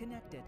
connected.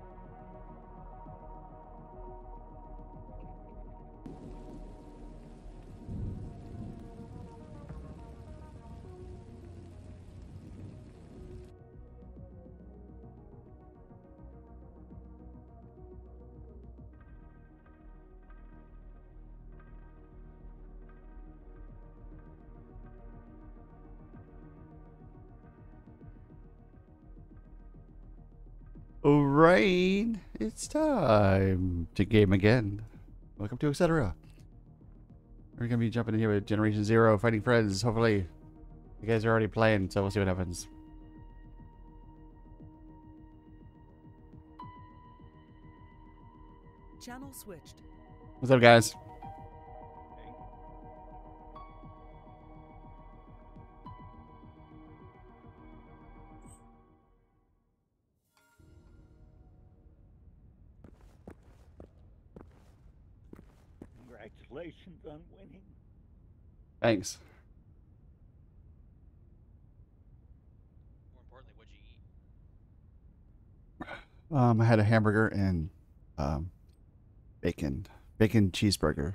Alright, it's time to game again. Welcome to Etc. We're gonna be jumping in here with Generation Zero, Fighting Friends. Hopefully, you guys are already playing, so we'll see what happens. Channel switched. What's up, guys? Congratulations on winning. Thanks. More importantly, what'd you eat? I had a hamburger and bacon cheeseburger.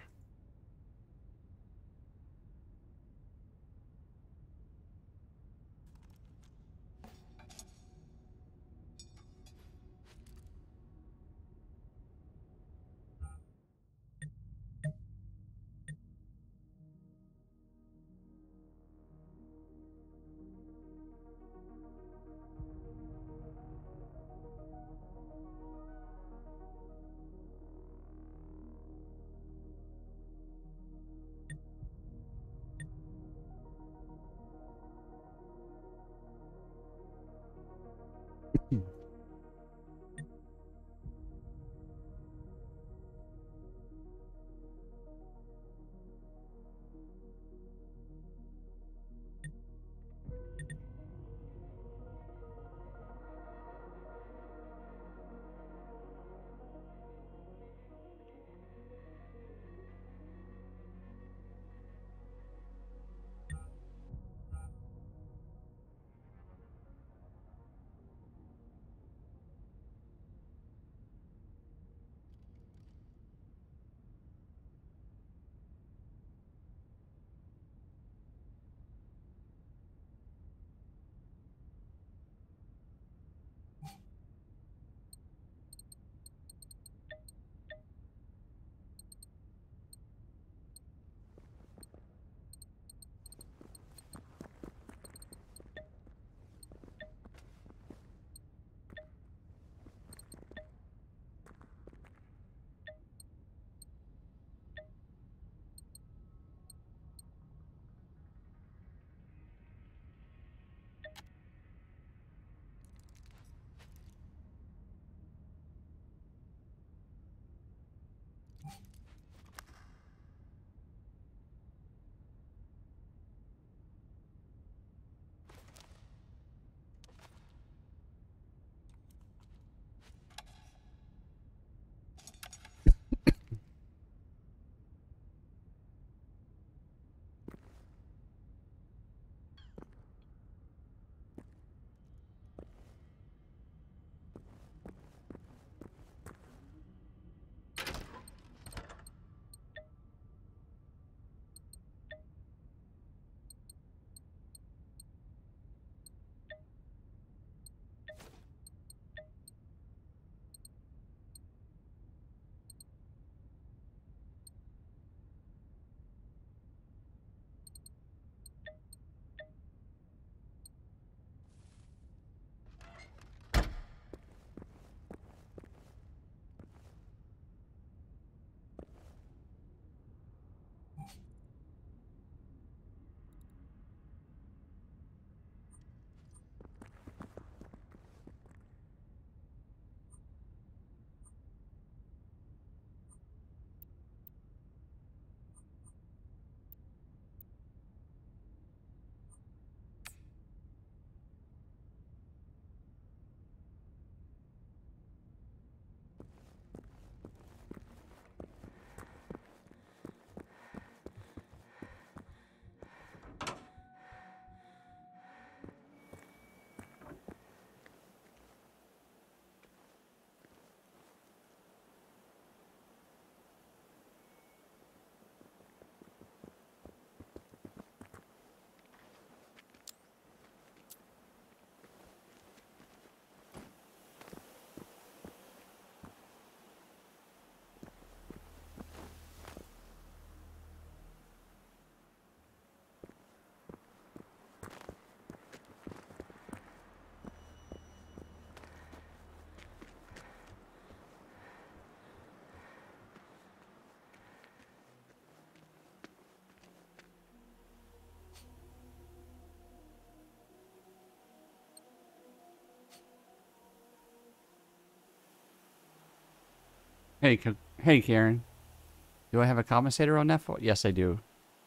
Hey, hey, Karen. Do I have a compensator on that? Yes, I do.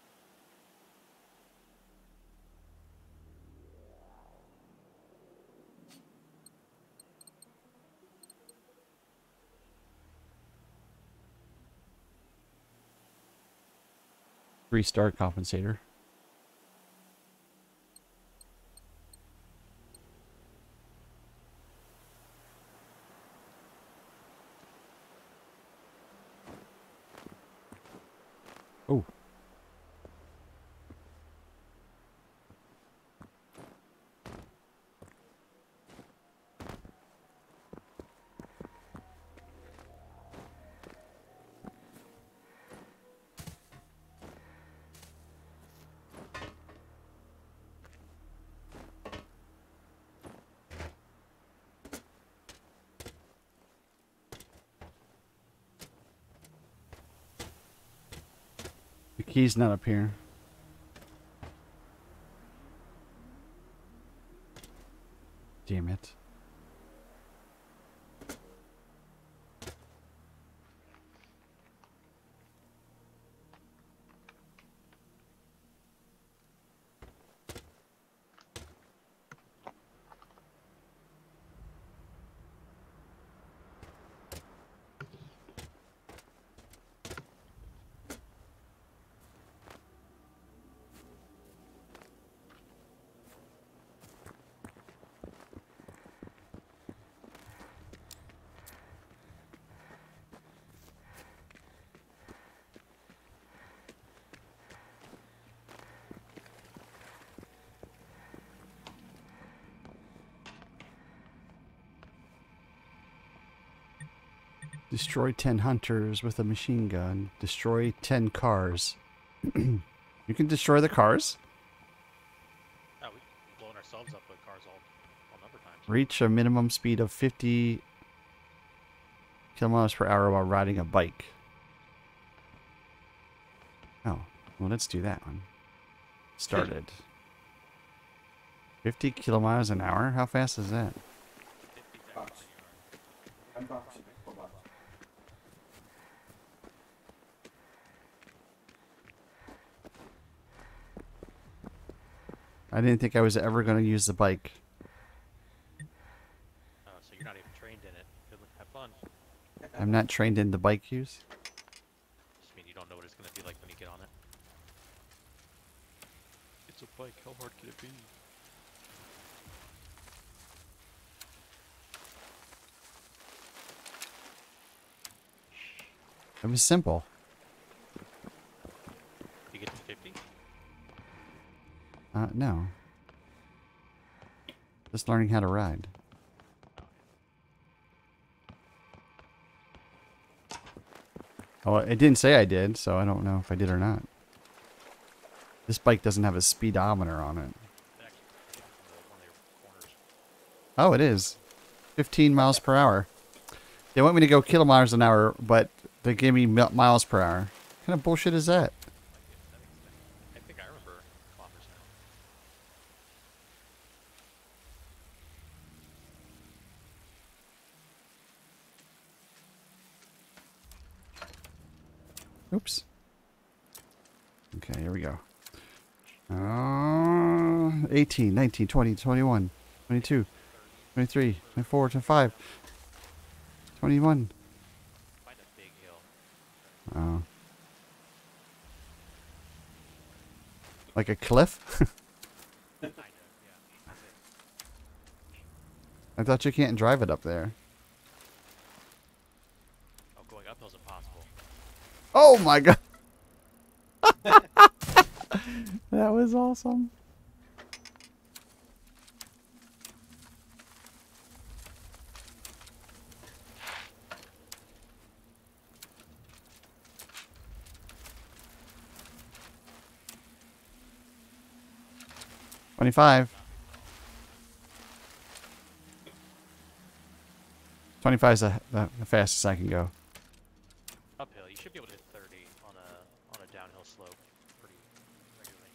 Three-star compensator. Oh. The key's not up here. Damn it. Destroy 10 hunters with a machine gun. Destroy 10 cars. You can destroy the cars? Oh, we've blown ourselves up with cars all number of times. Reach a minimum speed of 50 kilometers per hour while riding a bike. Oh, well, let's do that one. Started. 50 kilometers an hour? How fast is that? 50 seconds when you are. I didn't think I was ever going to use the bike. Oh, so you're not even trained in it. Good luck. Have fun. I'm not trained in the bike use. Just mean you don't know what it's gonna be like when you get on it. It's a bike. How hard can it be? It was simple. You get to 50? No. Just learning how to ride. Oh, it didn't say I did, so I don't know if I did or not. This bike doesn't have a speedometer on it. It actually takes you from one of your corners. Oh, it is. 15 miles per hour. They want me to go kilometers an hour, but they give me miles per hour. What kind of bullshit is that? I think I remember kilometers now. Oops. Okay, here we go. 18, 19, 20, 21, 22, 23, 24, 25, 21. Find a big hill. Oh. Like a cliff? Kind of, yeah. That's it. I thought you can't drive it up there. Oh, going uphill's impossible. Oh my god! That was awesome. $25. 25 is the fastest I can go. Uphill, you should be able to hit 30 on a downhill slope pretty regularly.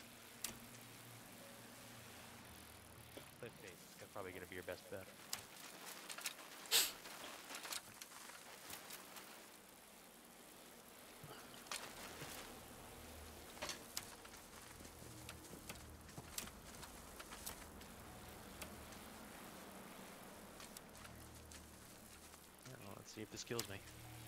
Cliff face is probably gonna be your best bet. See if this kills me.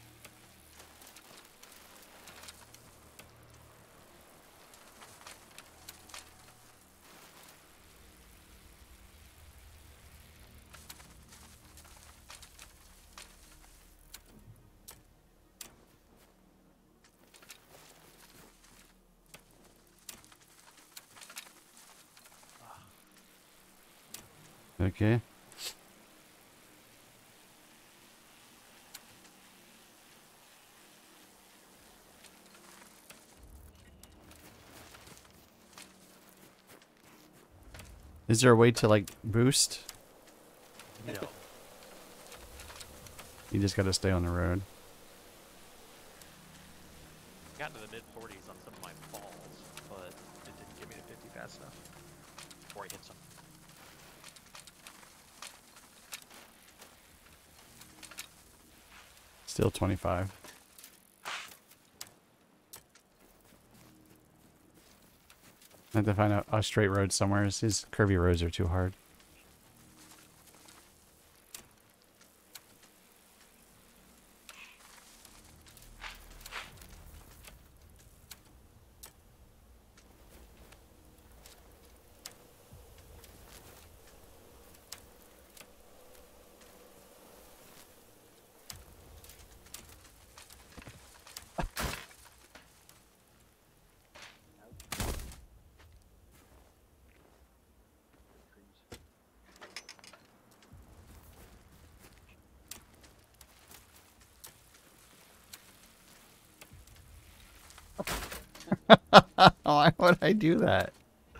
Okay. Is there a way to like boost? No. You just gotta stay on the road. Got into the mid 40s on some of my falls, but it didn't get me to 50 fast enough before I hit some. Still 25. I have to find a straight road somewhere. These curvy roads are too hard. Why would I do that?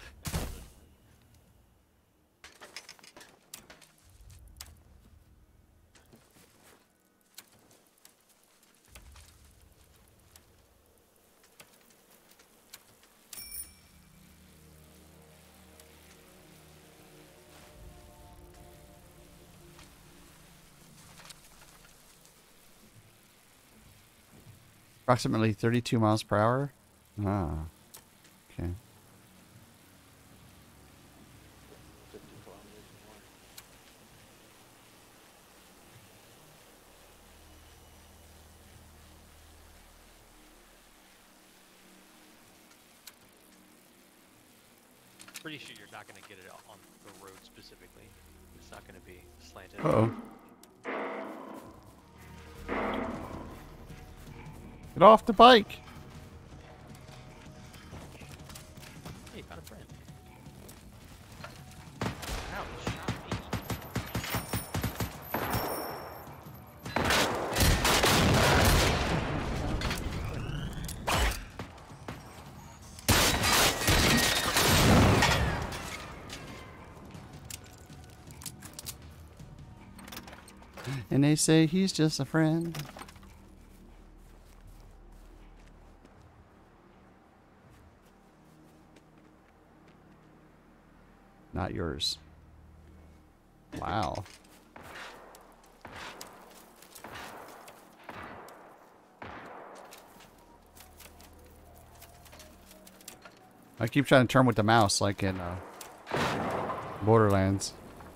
Approximately 32 miles per hour? Ah. Okay. 50 kilometers more. Pretty sure you're not going to get it on the road specifically. It's not going to be slanted. Uh-oh. Get off the bike! Hey, found a friend. Ow, he shot me. And they say he's just a friend. Not yours. Wow. I keep trying to turn with the mouse like in Borderlands.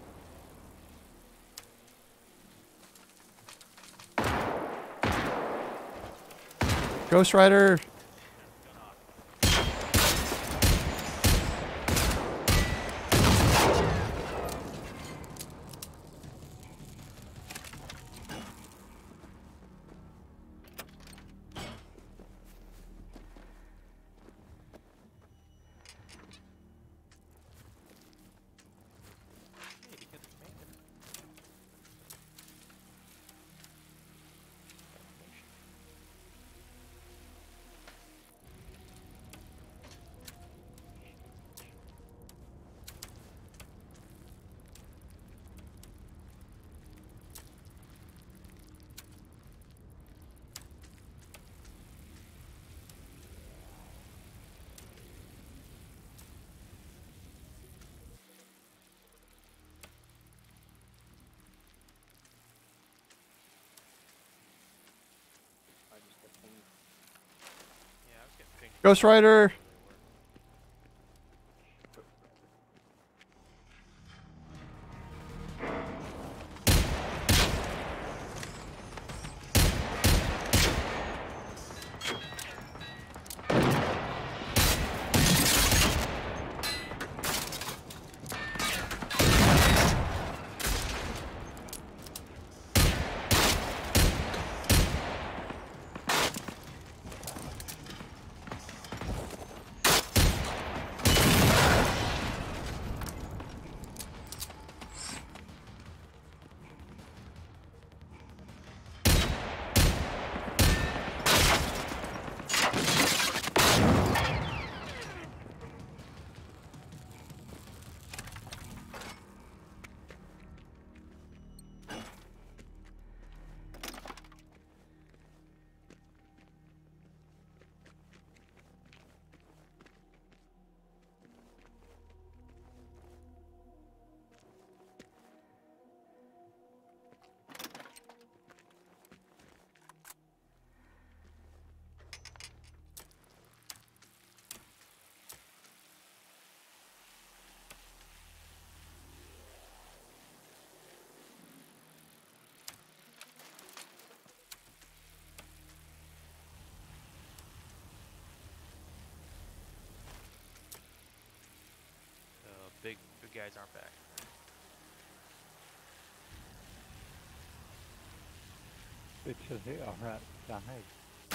Ghost Rider! Hey, because it's abandoned. Yeah, I was getting pinged. Ghost Rider! guys aren't back. Because they are outside.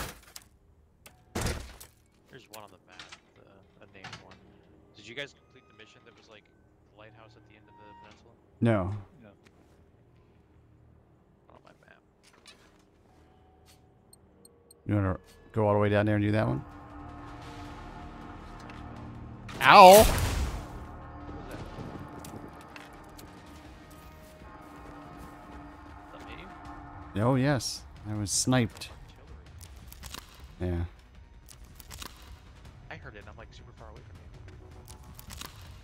There's one on the map, a named one. Did you guys complete the mission that was like the lighthouse at the end of the peninsula? No. No. Not on my map. You want to go all the way down there and do that one? Ow! What was that? Is that me? Oh, yes. I was sniped. Artillery. Yeah. I heard it and I'm like super far away from you.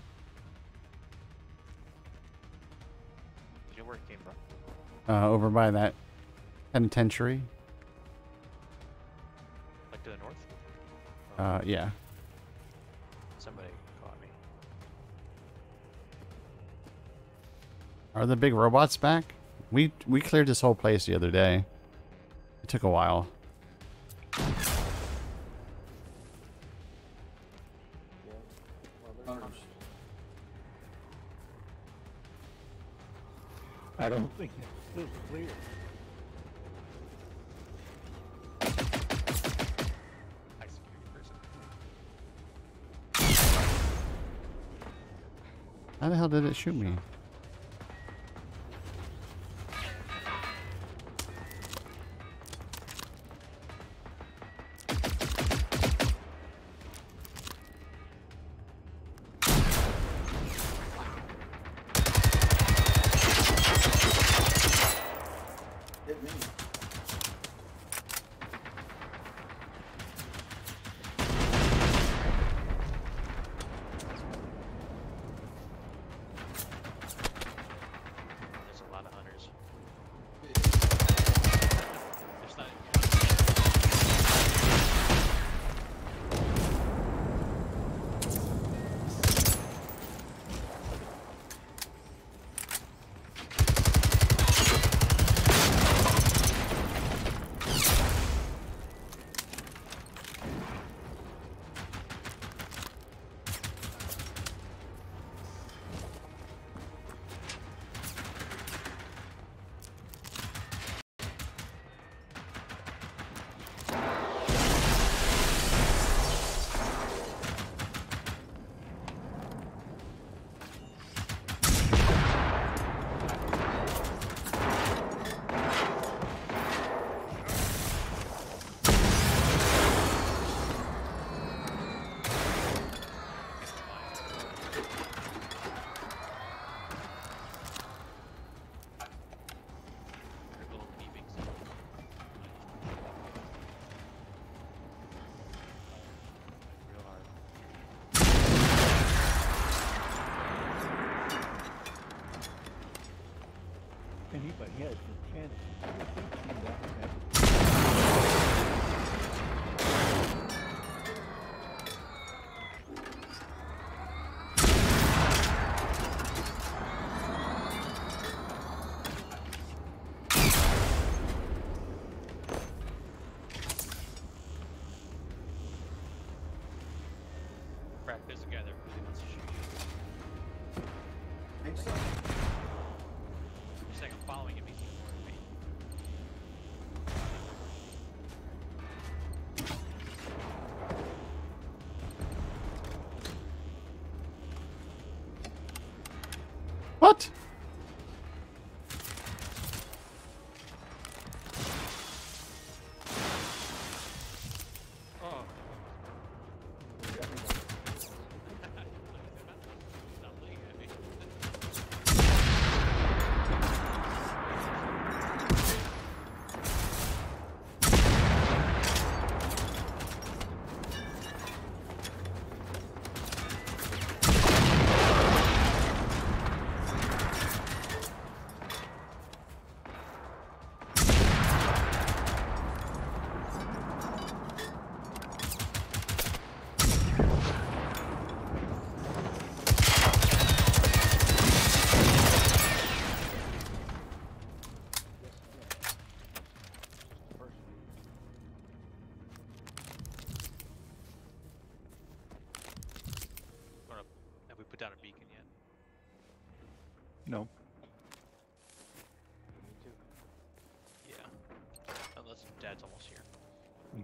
Do you know where it came from? Over by that penitentiary. Like to the north? Yeah. Somebody caught me. Are the big robots back? We cleared this whole place the other day. It took a while. I don't think it's still clear. High security person. How the hell did it shoot me? There's a lot of hunters. There's not little beeping sound. Real hard. Anybody has a chance to see that. Brad, there's a guy there who wants to shoot you. Think so? Just like I'm following him, he's ignoring me. What? Oh. Stop looking at me.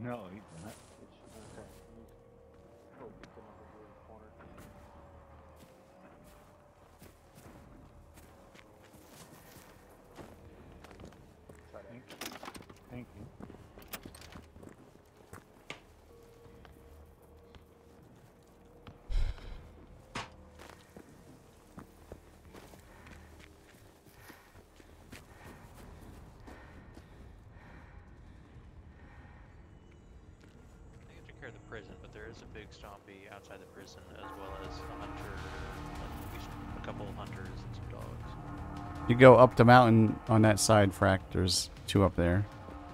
No, he's not. Okay. Oh, we come over here in the corner. Try that. Thank you. I think I took care of the prison, but there is a big stompy outside the prison, as well as a hunter, like at least a couple of hunters and some dogs. You go up the mountain on that side, Frack. There's 2 up there.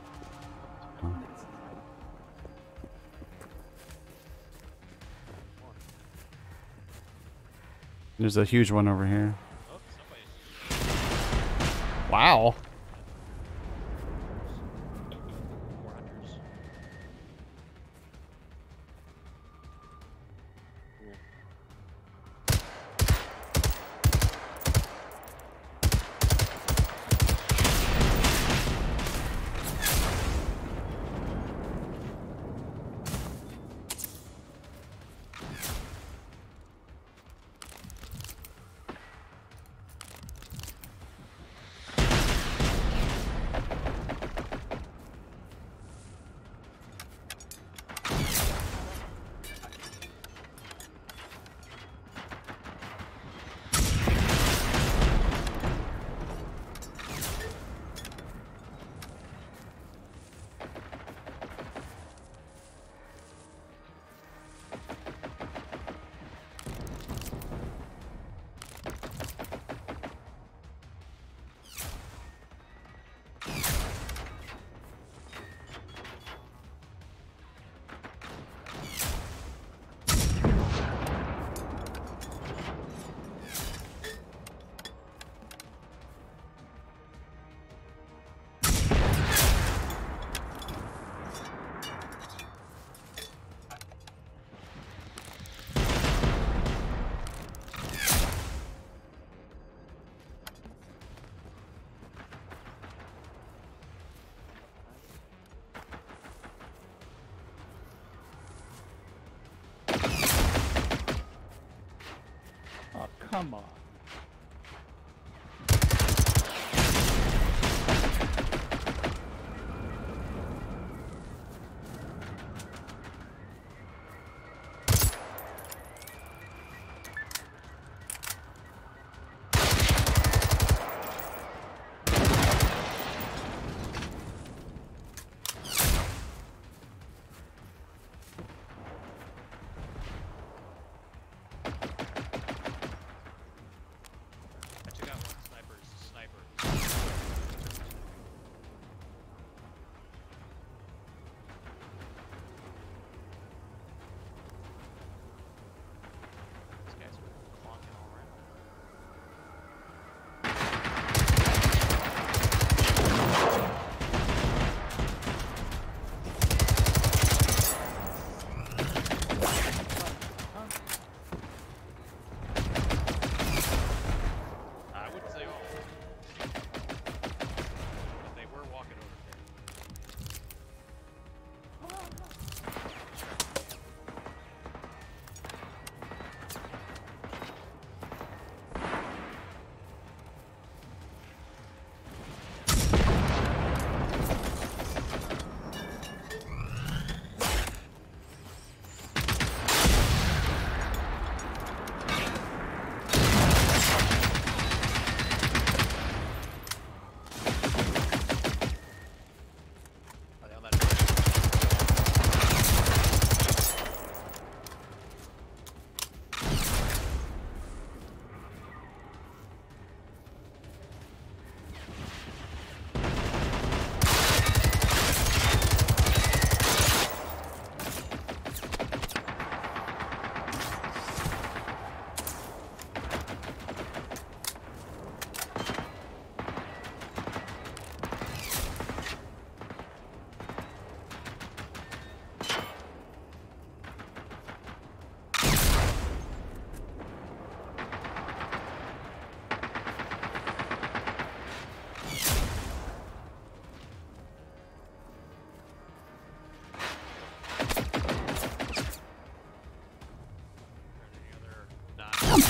There's a huge one over here. Oh, somebody. Wow. 4 hunters. Oh, come on.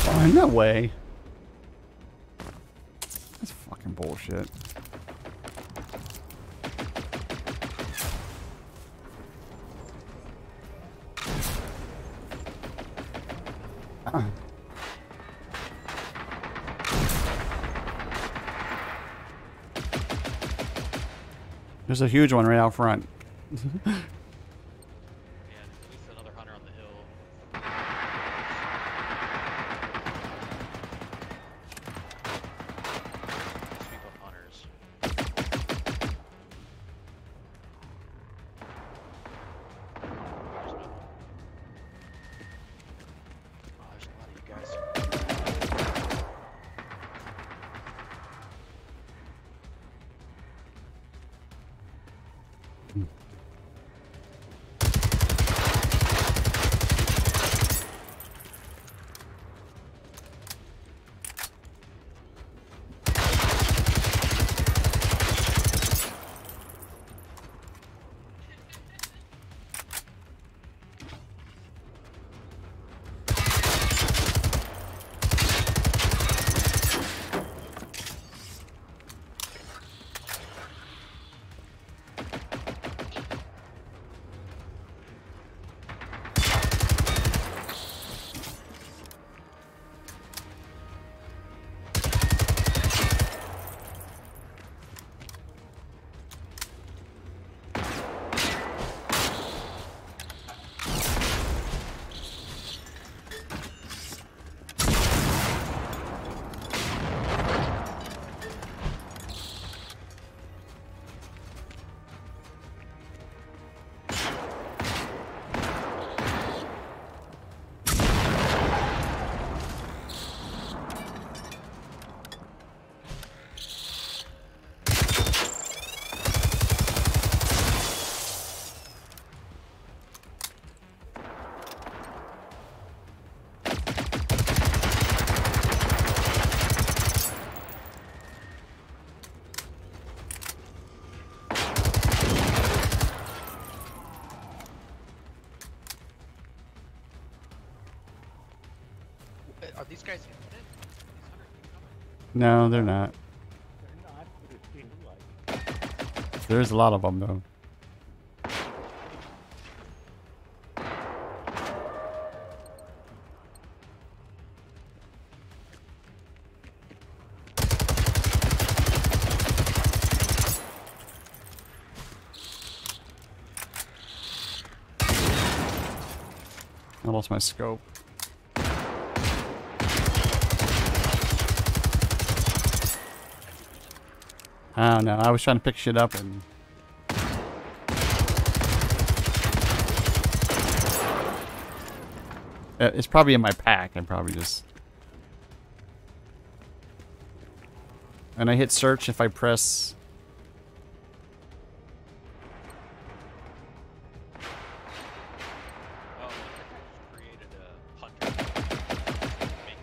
Oh, no way. That's fucking bullshit. There's a huge one right out front. Yeah, at least another hunter on the hill. Sweep up hunters. There's another one. Oh, there's a lot of you guys. Are these guys infinite? These hunters keep coming. No, they're not. They're not, but it seems like. There's a lot of them though. I lost my scope. I don't know. I was trying to pick shit up and... It's probably in my pack. I probably just... And I hit search if I press... Oh, I created a hunter. Make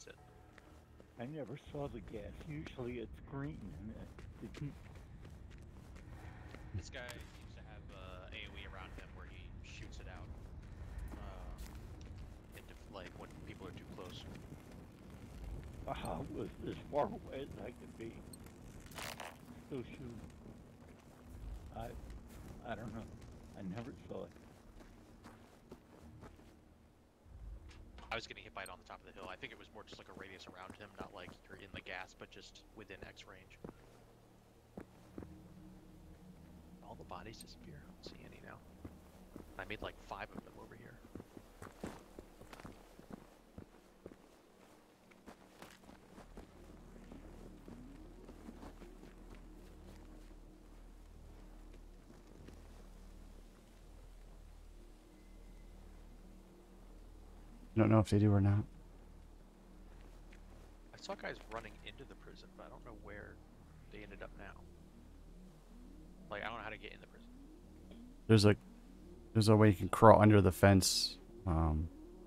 it. I never saw the gas. Usually it's green. And it didn't. This guy seems to have AoE around him where he shoots it out. Into like when people are too close. I was as far away as I could be. Still shooting. I don't know. I never saw it. I was getting hit by it on the top of the hill. I think it was more just like a radius around him, not like you're in the gas, but just within X range. All the bodies disappear. I don't see any now. I made like 5 of them over here. I don't know if they do or not. I saw guys running into the prison, but I don't know where they ended up now. Like, I don't know how to get in the prison. There's a way you can crawl under the fence on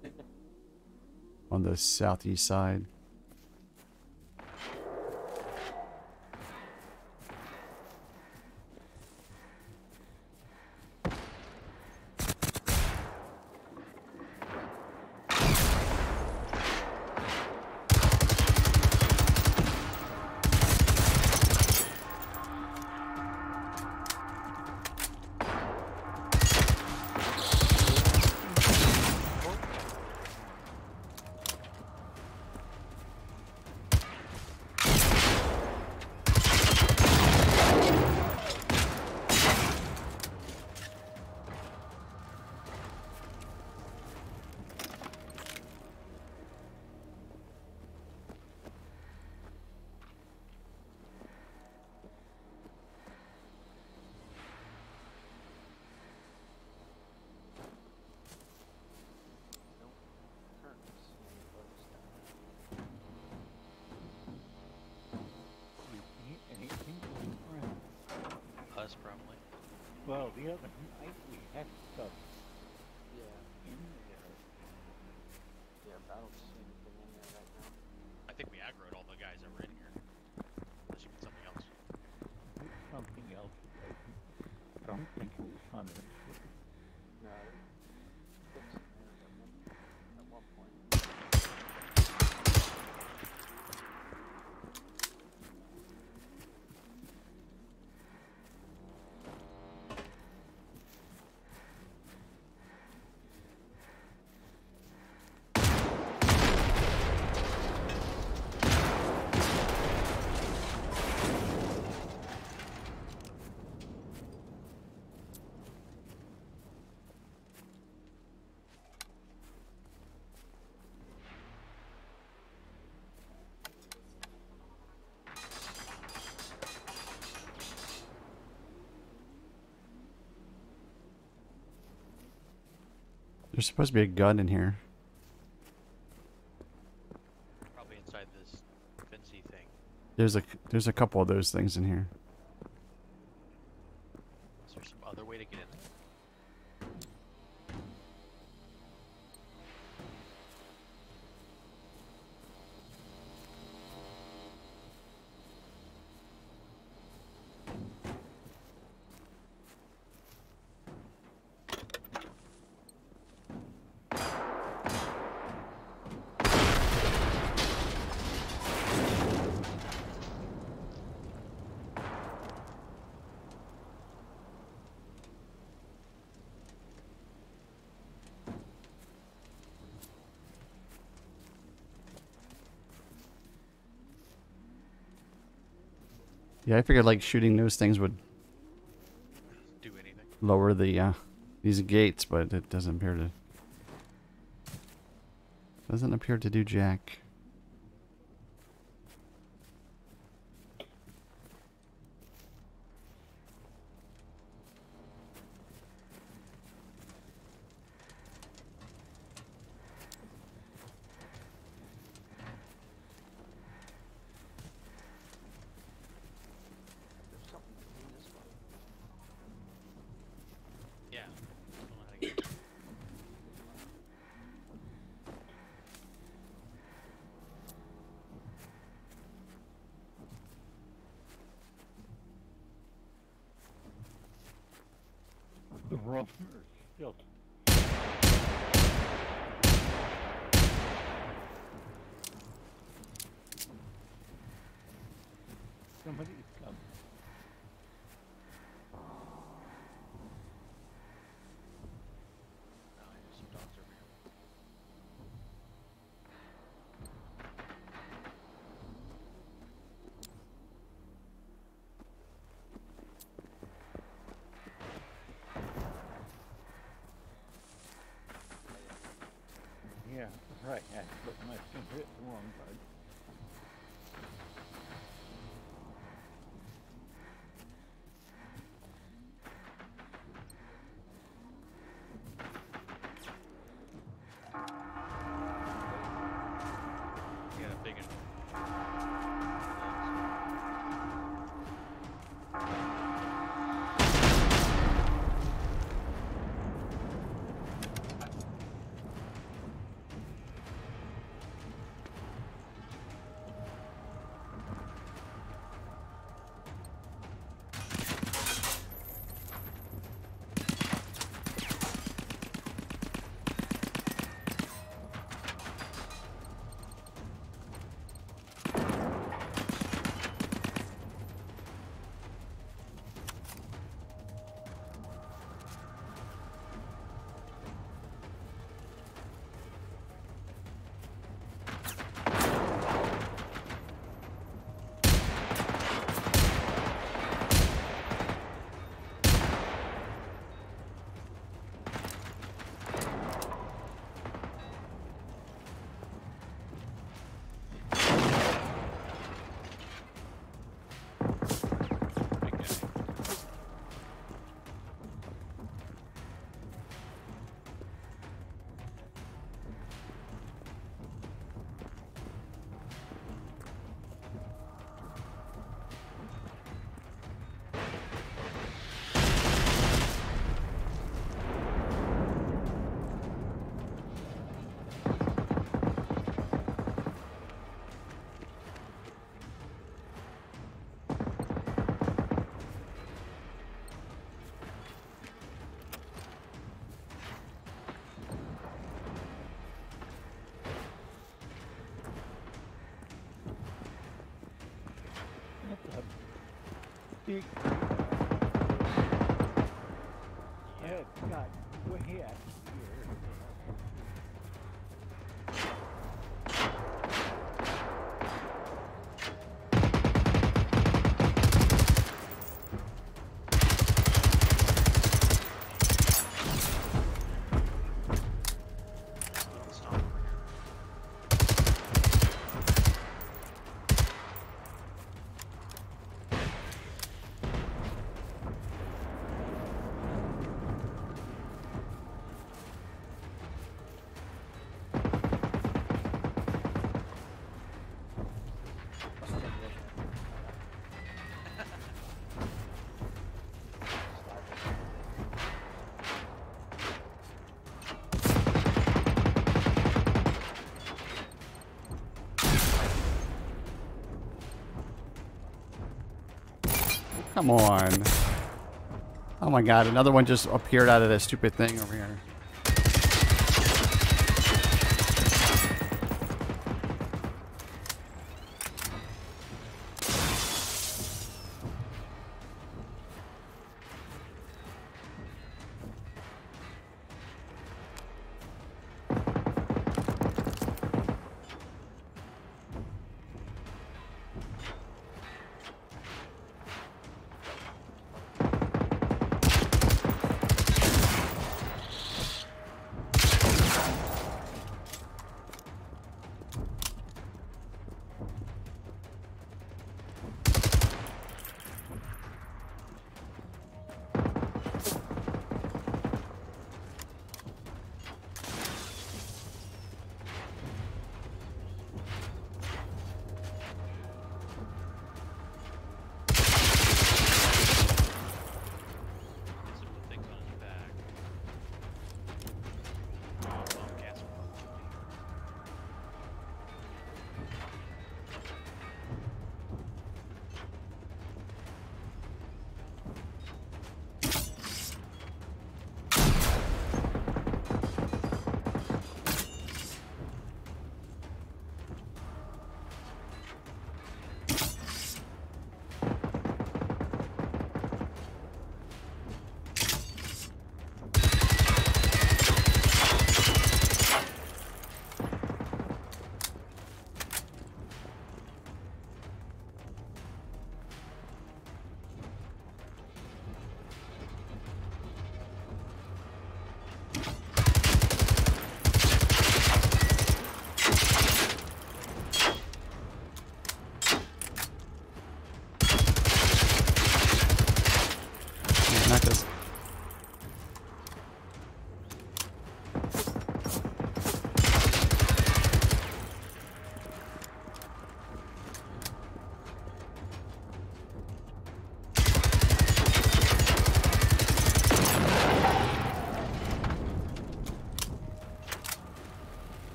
the southeast side. Currently see anybody Anything going around? Us, probably. Well, the other night we had stuff Yeah. in there. Yeah, but I don't see anything in there right now. I think we aggroed all the guys that were in here. Unless you mean something else. There's something else. I don't think it was hunters. No, it's in there at one point. There's supposed to be a gun in here. Probably inside this fancy thing. There's a couple of those things in here. Is there some other way to get in there? Yeah, I figured like shooting those things would Do anything. lower the these gates, but it doesn't appear to do jack. There's something in this one. Yeah. I don't know how to get in. rumors still. Somebody's coming. No, there's some dogs over here. Yeah, right. I put my finger at the wrong button. You got a big one. Big guy. That's a big. Yeah, it's got way out here. Little stomp over here. Come on. Oh my god, another one just appeared out of this stupid thing over here.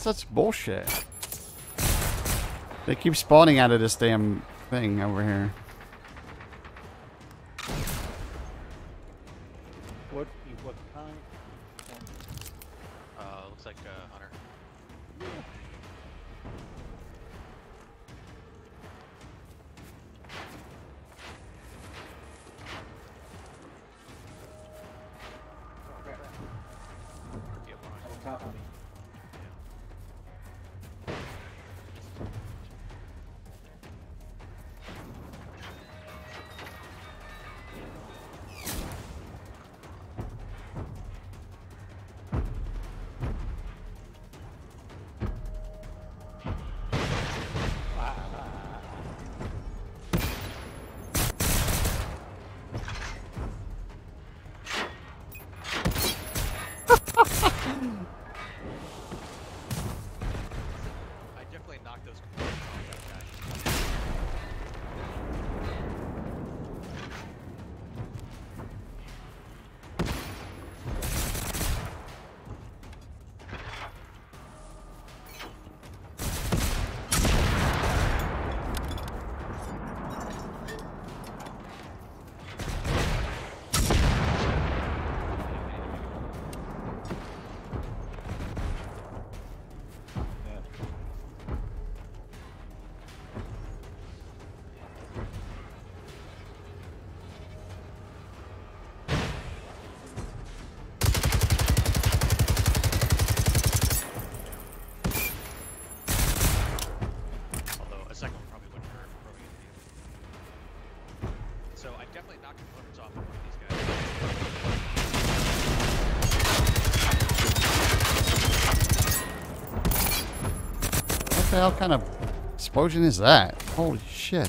such bullshit. They keep spawning out of this damn thing over here. What kind? Looks like Hunter. Yep, On top of me. I definitely knocked those components off that guy. Although a second one probably wouldn't hurt throwing it at you. So I definitely knocked components off of one of these guys. What the hell kind of explosion is that? Holy shit.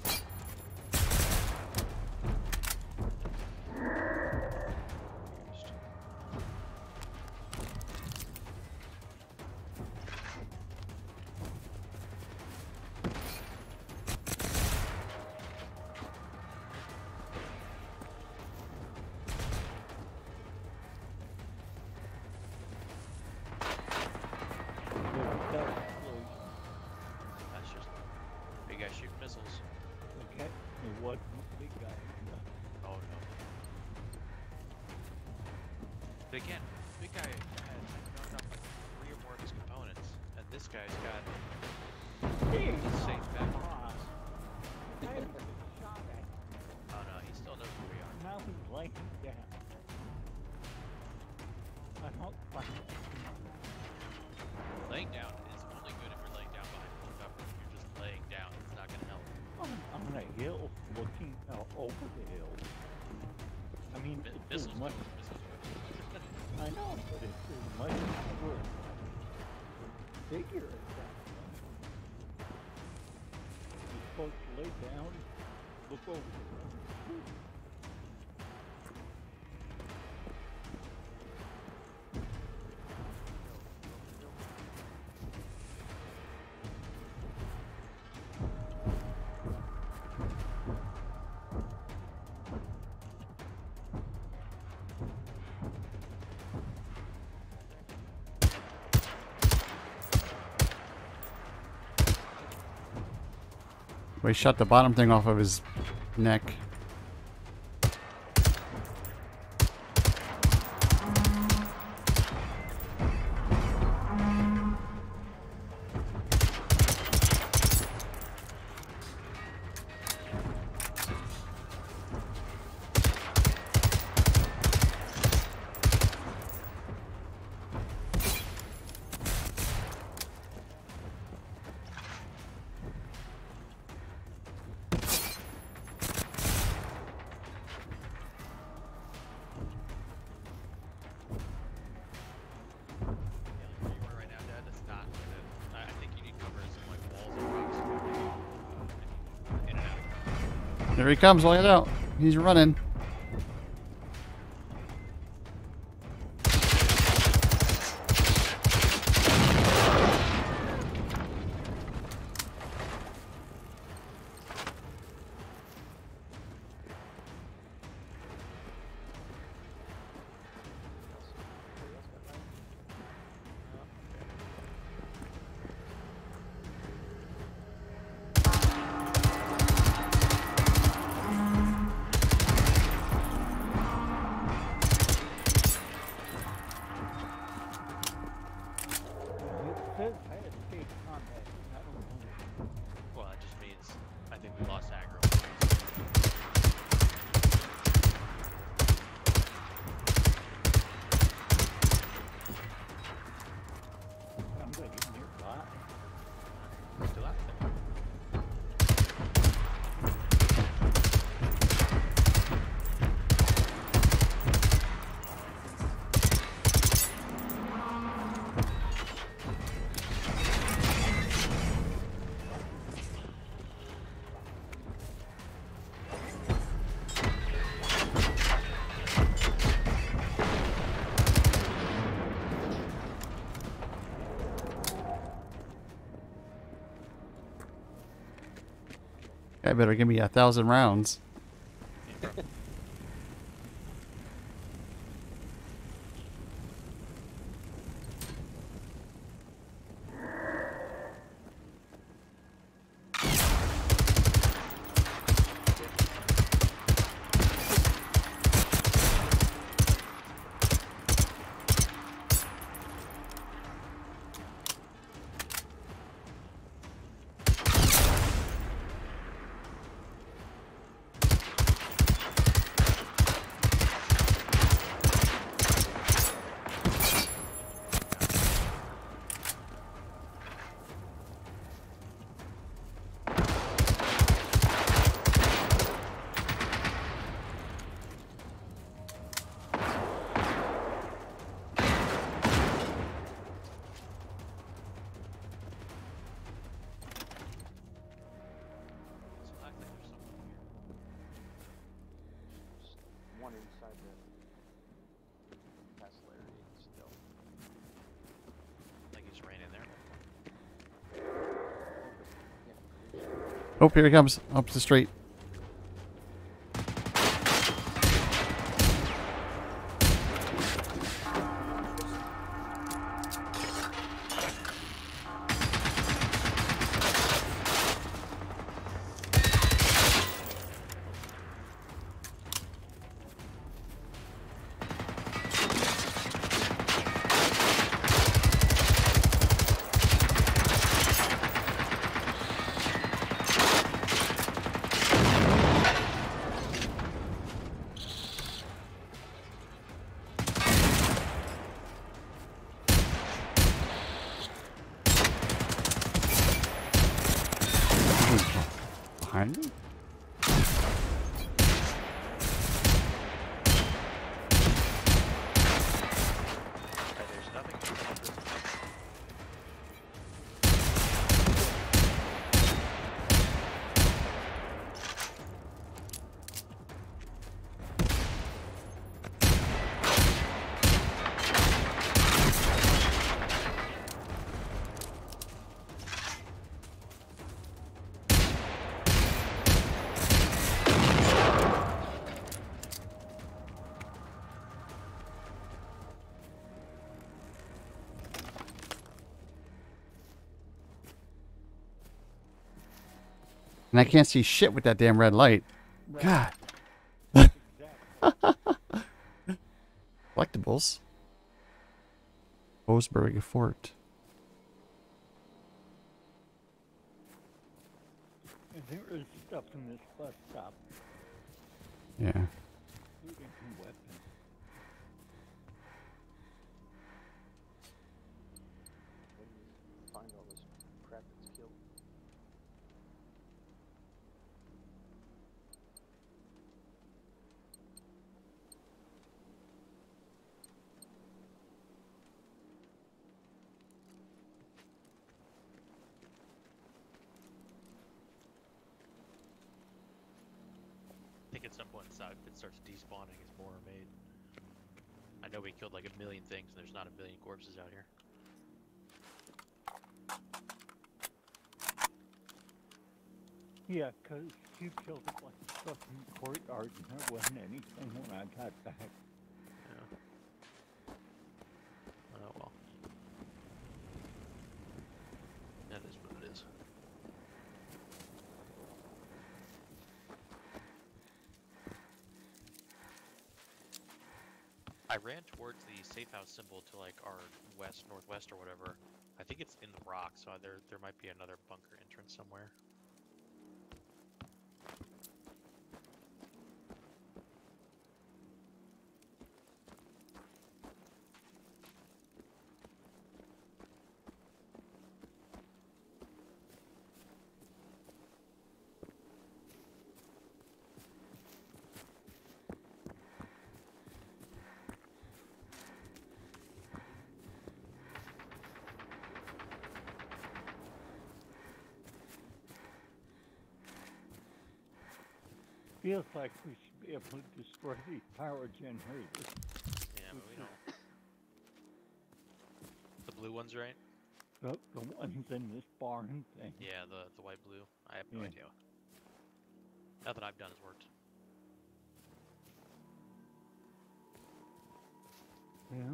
That's just big guy shooting missiles. Okay. And what big guy? Oh no. But again, big guy has knocked off like 3 or more of his components, and this guy's got Hey, safe back. I haven't been shot at. Oh no, he still knows where we are. Now he's laying down. I don't like that. Laying down is only good if you're laying down behind full cover. If you're just laying down, it's not gonna help. I'm on a hill looking out over the hill. I mean, it's as much. I know, but it's as much more bigger as that. You're supposed to lay down, look over the hill. We shot the bottom thing off of his neck. Where you are right now, Dad, that's not gonna. I think you need cover in some like walls and rocks. In and out. There he comes, look it out. He's running. Guy better give me 1,000 rounds. So I think there's someone here. Just one inside the castle area still. I think he just ran in there. Oh, here he comes. Up the street. Behind me? There's nothing. And I can't see shit with that damn red light. God. Exactly. Collectibles. Roseberry Fort. And there is stuff in this bus stop, Yeah. including weapons. Where do you find all this crap that's killed? I think at some point inside, if it starts despawning, it's more are made. I know we killed like 1,000,000 things, and there's not 1,000,000 corpses out here. Yeah, 'cause you killed a bunch of stuff in the courtyard and there wasn't anything when I got back. Yeah. Oh well. That is what it is. I ran towards the safe house symbol to like our west, northwest, or whatever. I think it's in the rock, so there might be another bunker entrance somewhere. Feels like we should be able to destroy these power generators. Yeah, but we don't. The blue ones, right? The ones in this barn thing. Yeah, the white blue. I have no Yeah. idea. Nothing I've done has worked. Yeah.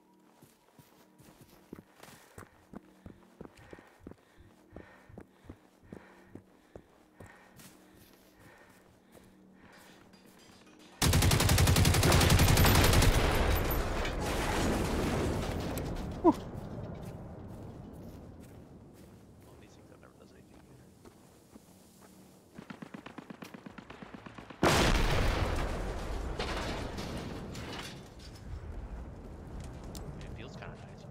Well, these things that never does anything either. It feels kind of nice.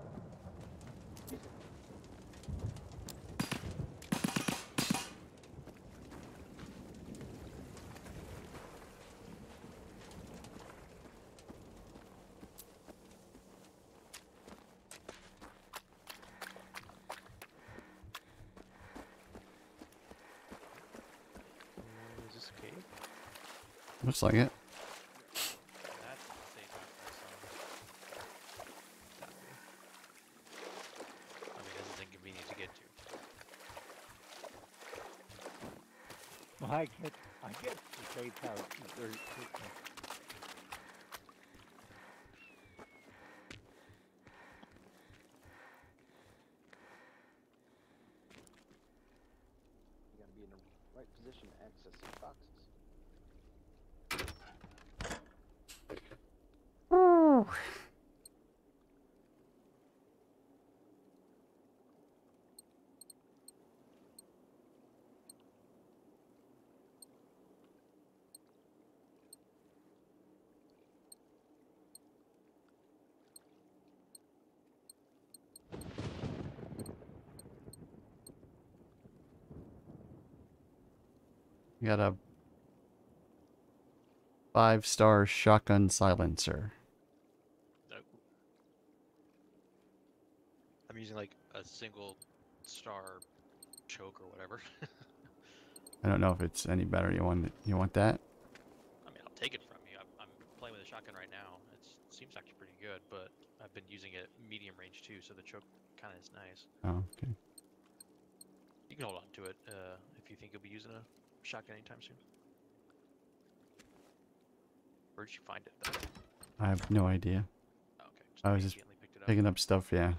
Is this a cave? Looks like it. That's the safe house I saw. Gotta be. I mean, this is inconvenient to get to. Well, I get the safe house very quickly. You gotta be in the right position to access these boxes. You got a 5-star shotgun silencer. Nope. I'm using like a single star choke or whatever. I don't know if it's any better. You want that? I mean, I'll take it from you. I'm playing with a shotgun right now. It seems actually pretty good, but I've been using it medium range too, so the choke kind of is nice. Oh, okay. You can hold on to it if you think you'll be using a shotgun anytime soon. Where'd you find it though? I have no idea. Oh, okay. I was just immediately picked it up. Picking up stuff, yeah.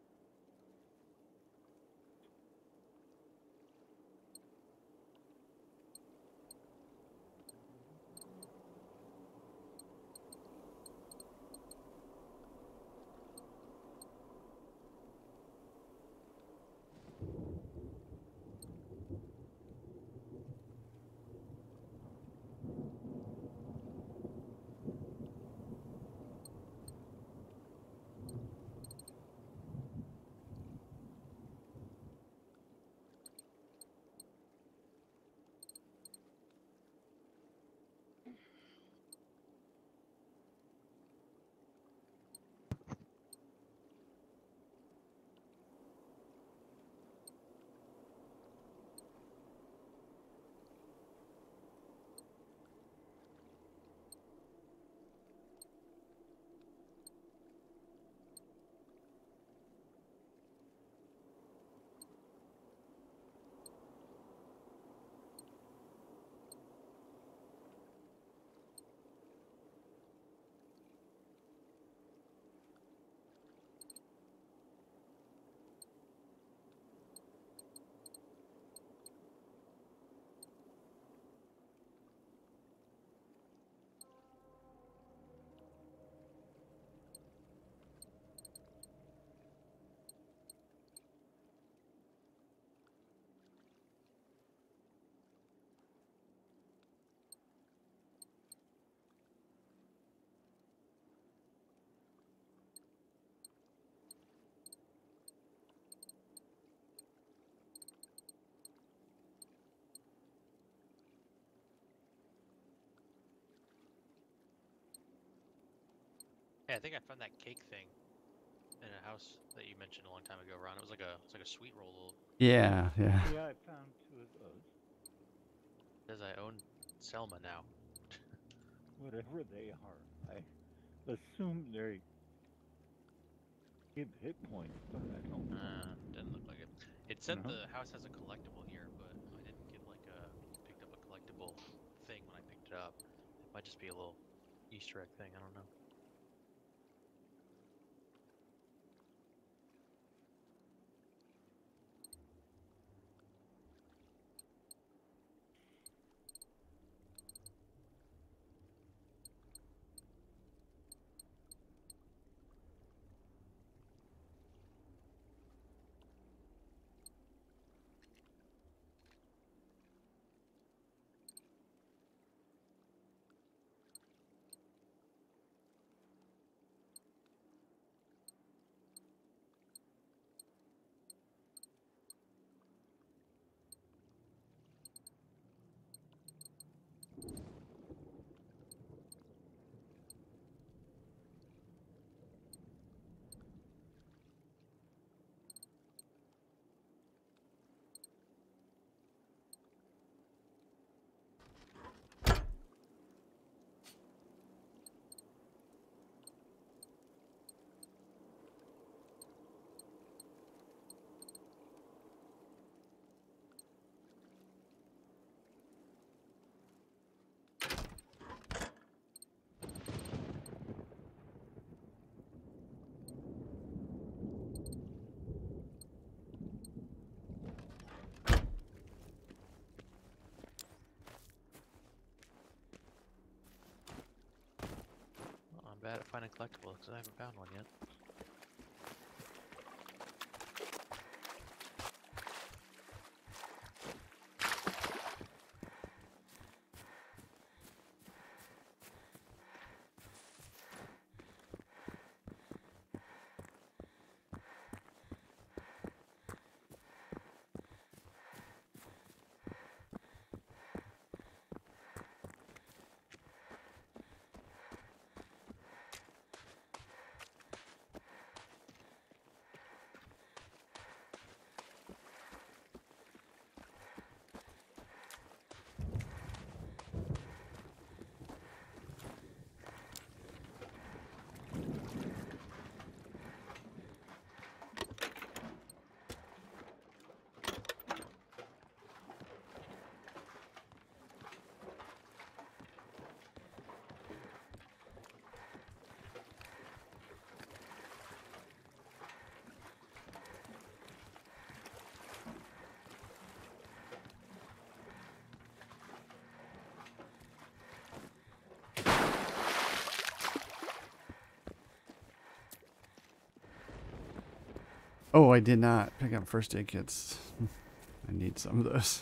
Hey, I think I found that cake thing in a house that you mentioned a long time ago, Ron. It's like a sweet roll. Yeah, yeah. Yeah, I found 2 of those. Says I own Selma now. Whatever they are. I assume they give hit points, but I don't know. Didn't look like it. It said No? the house has a collectible here, but I didn't get like picked up a collectible might just be a little Easter egg thing. I don't know. Well, I'm bad at finding collectibles because I haven't found one yet. Oh, I did not pick up first aid kits. I need some of those.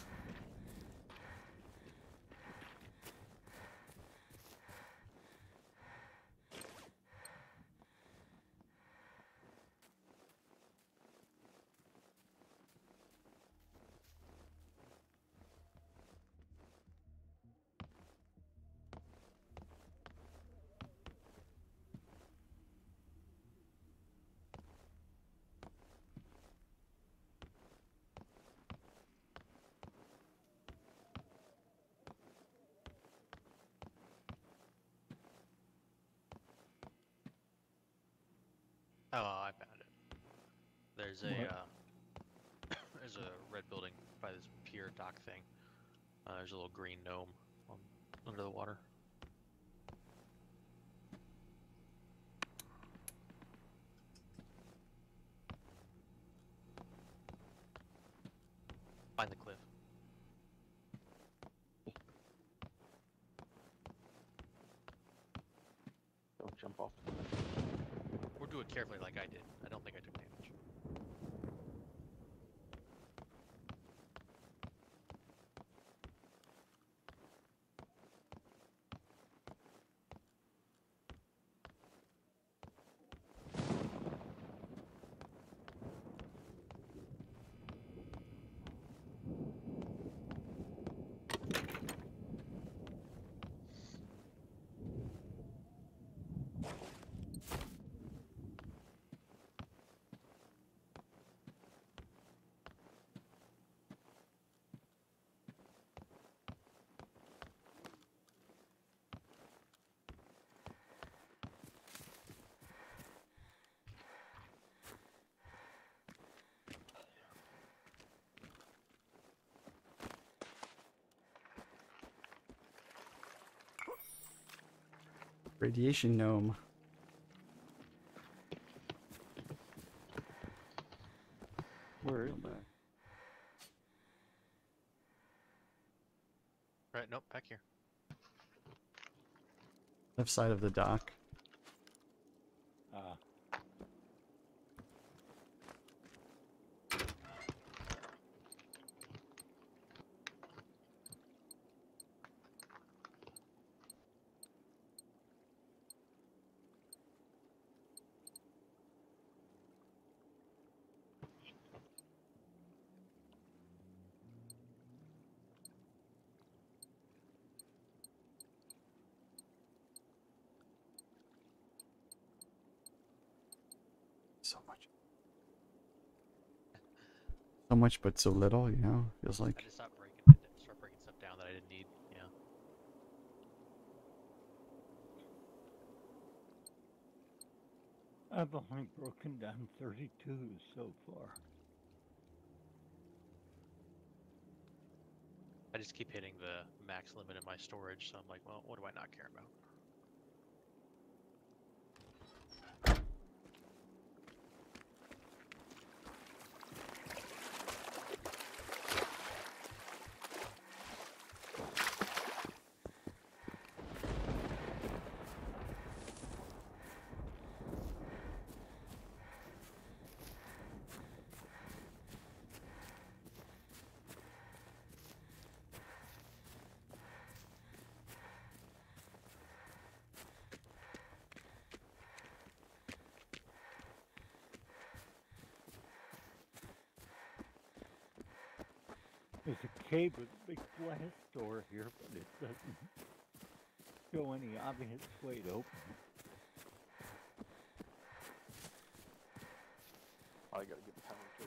Oh, I found it. There's a What? there's a red building by this pier dock thing. There's a little green gnome on, under the water. Find the cliff. Don't jump off. Or do it carefully like I did. I don't think I took damage. Radiation gnome. Where is Go it? back. Right, nope, back here. Left side of the dock. Ah. So much. So much, but so little, you know? Feels I like. just stopped start breaking stuff down that I didn't need. Yeah. I've only broken down 32 so far. I just keep hitting the max limit in my storage, so I'm like, well, what do I not care about? There's a cave with a big glass door here, but it doesn't show any obvious way to open it. I gotta get power too.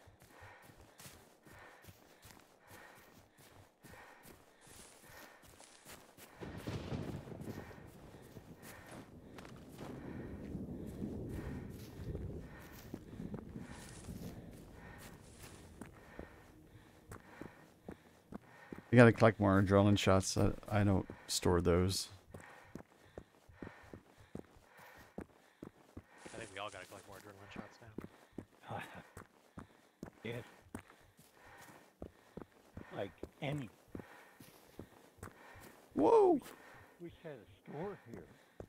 You gotta collect more adrenaline shots. I don't store those. I think we all gotta collect more adrenaline shots now. Yes. Like any. Whoa! Wish I had a store here.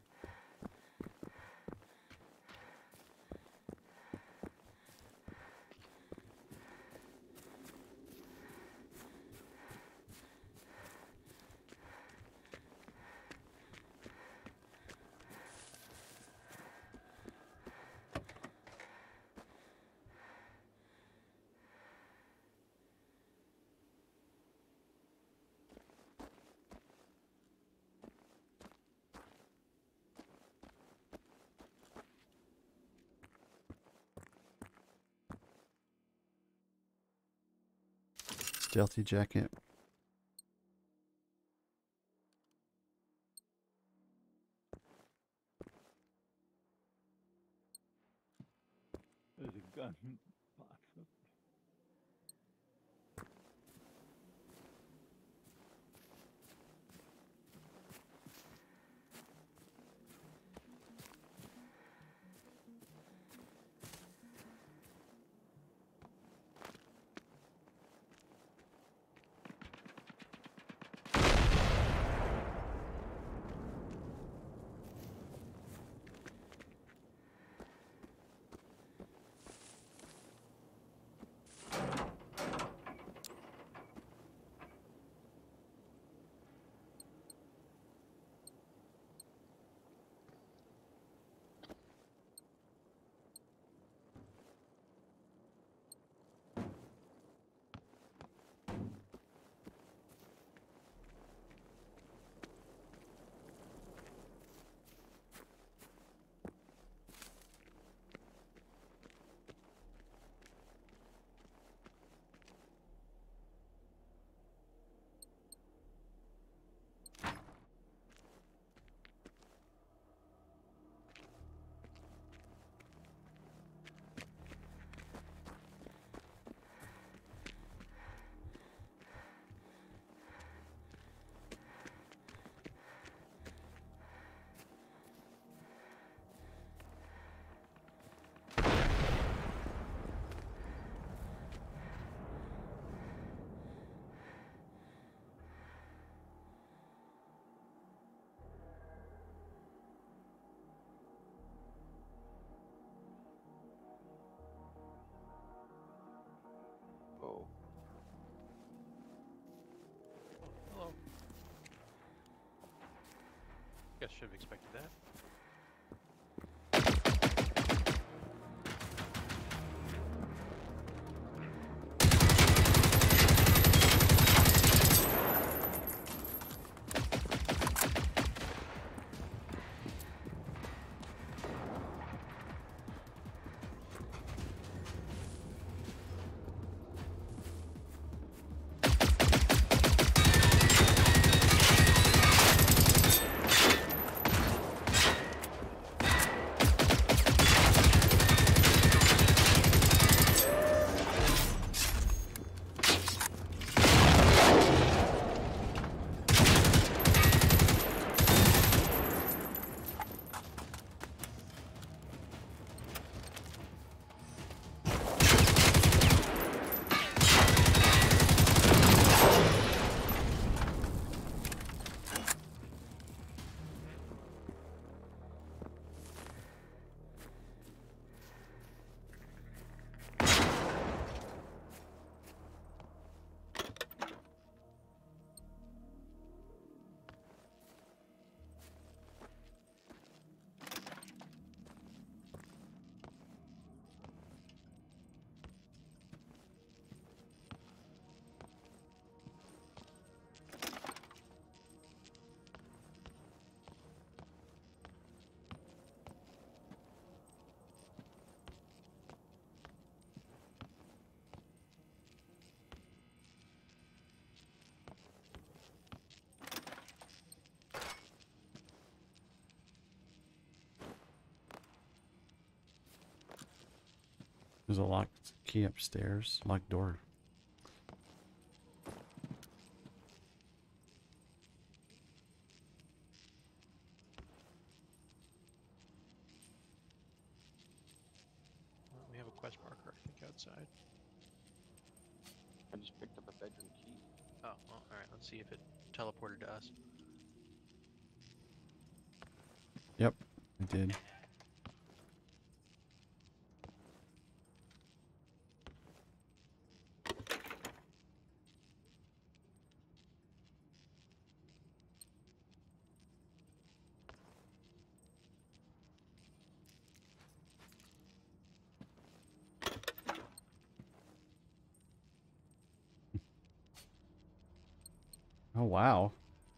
Stealthy jacket. There's a gun box up. Guess should have expected that. There's a locked key upstairs. Locked door. Well, we have a quest marker, I think, outside. I just picked up a bedroom key. Oh, well, alright, let's see if it teleported to us. Yep, it did. Oh, wow.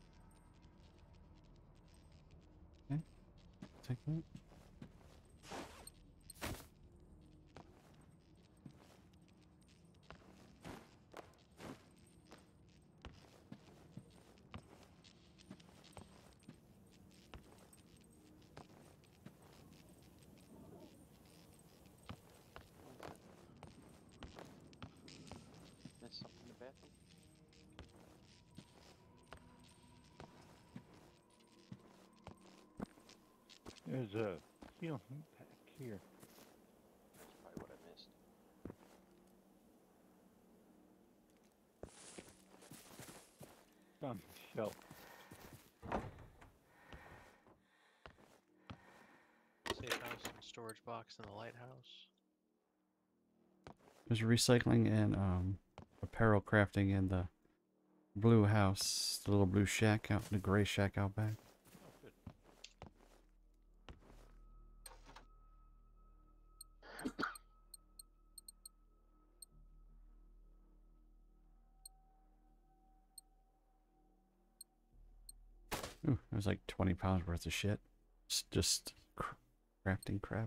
Okay. Take that. Missed something in the bathroom. There's a ceiling back here. That's probably what I missed. It's on the shelf. Safe house and storage box in the lighthouse. There's recycling and apparel crafting in the blue house. The little blue shack out, the gray shack out back. Oh, good. Ooh, there's like 20 pounds worth of shit. It's just crafting crap.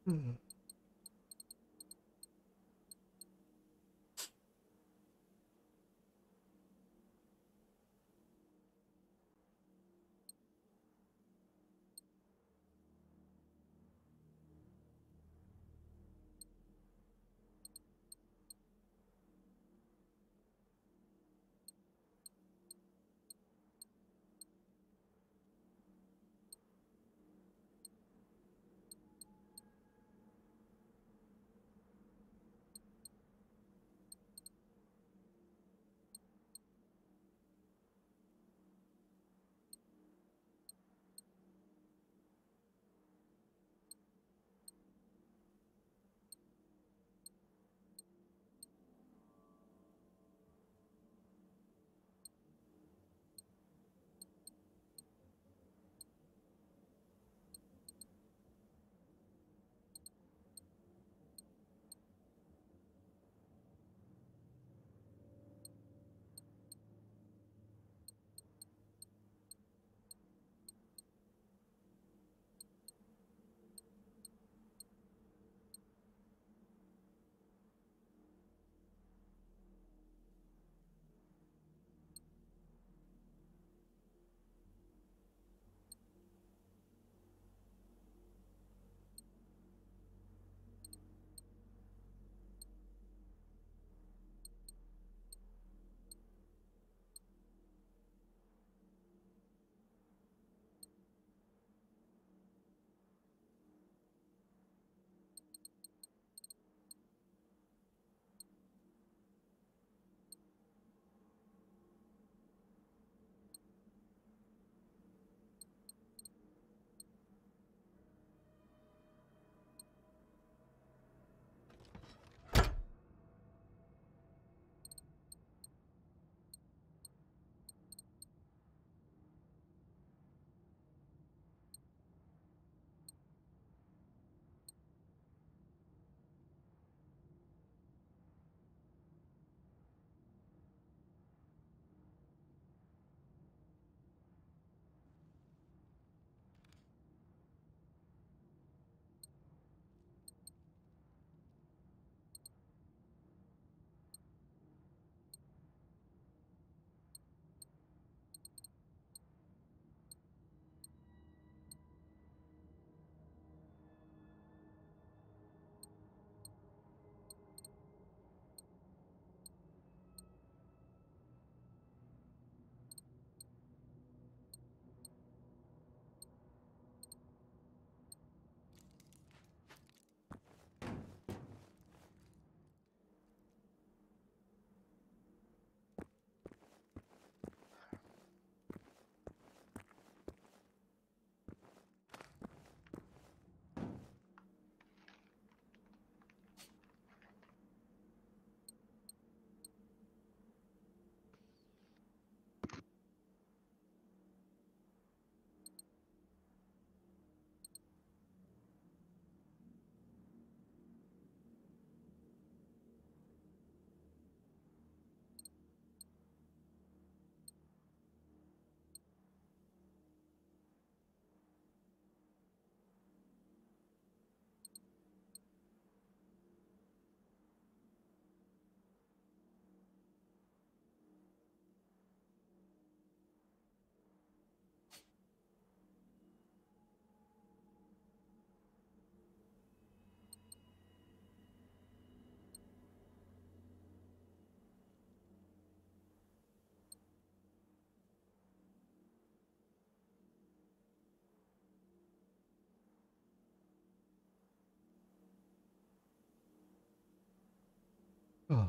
Oh.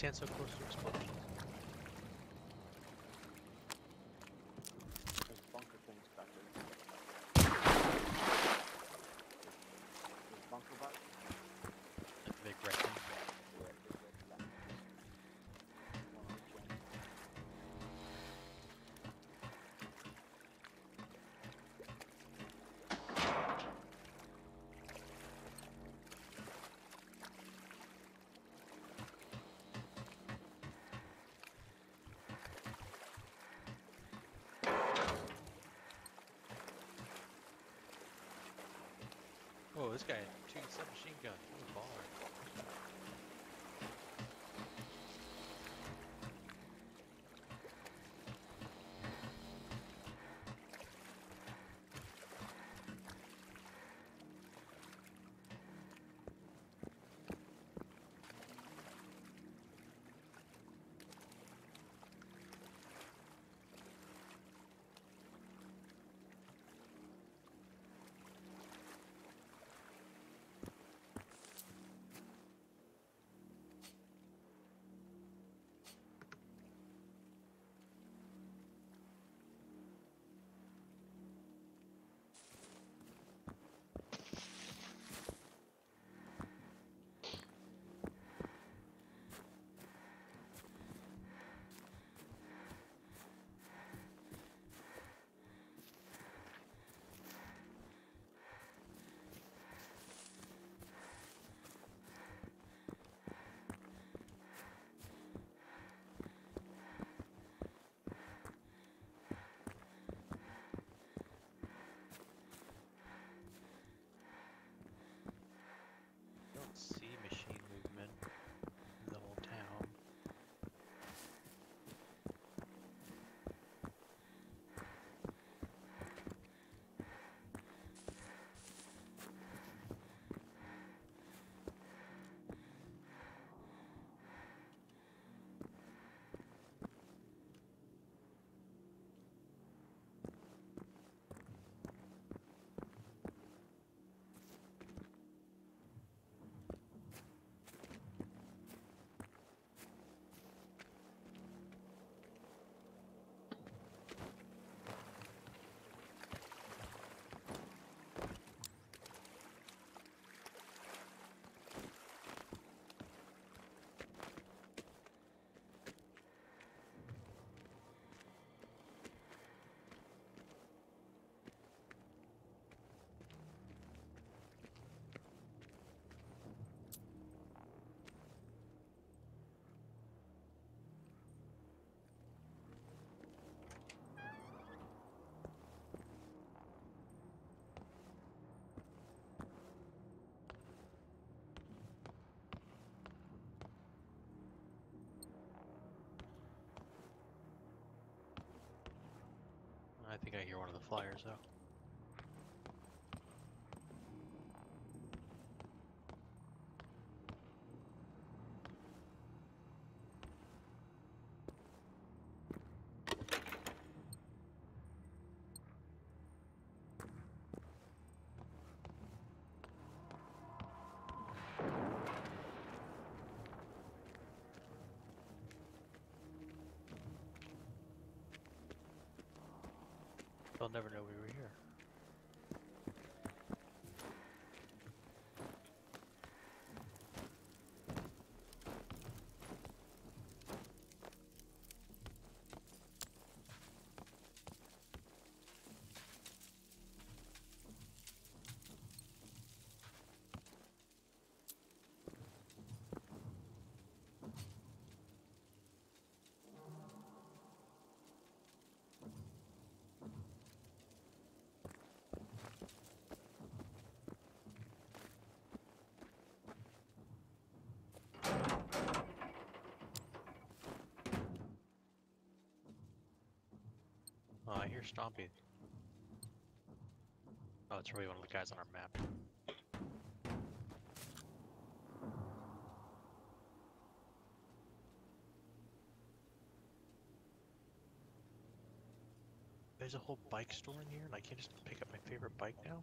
stand so close to explosions? There's bunker things back there. There's bunker back. Like the big red thing? Yeah, big red flag. One on each end. Oh, this guy had two submachine guns. He's a baller. Don't see machine movement in the whole town. I think I hear one of the flyers though. They'll never know we were here. Oh, I hear stomping. Oh, it's really one of the guys on our map. There's a whole bike store in here, and I can't just pick up my favorite bike now?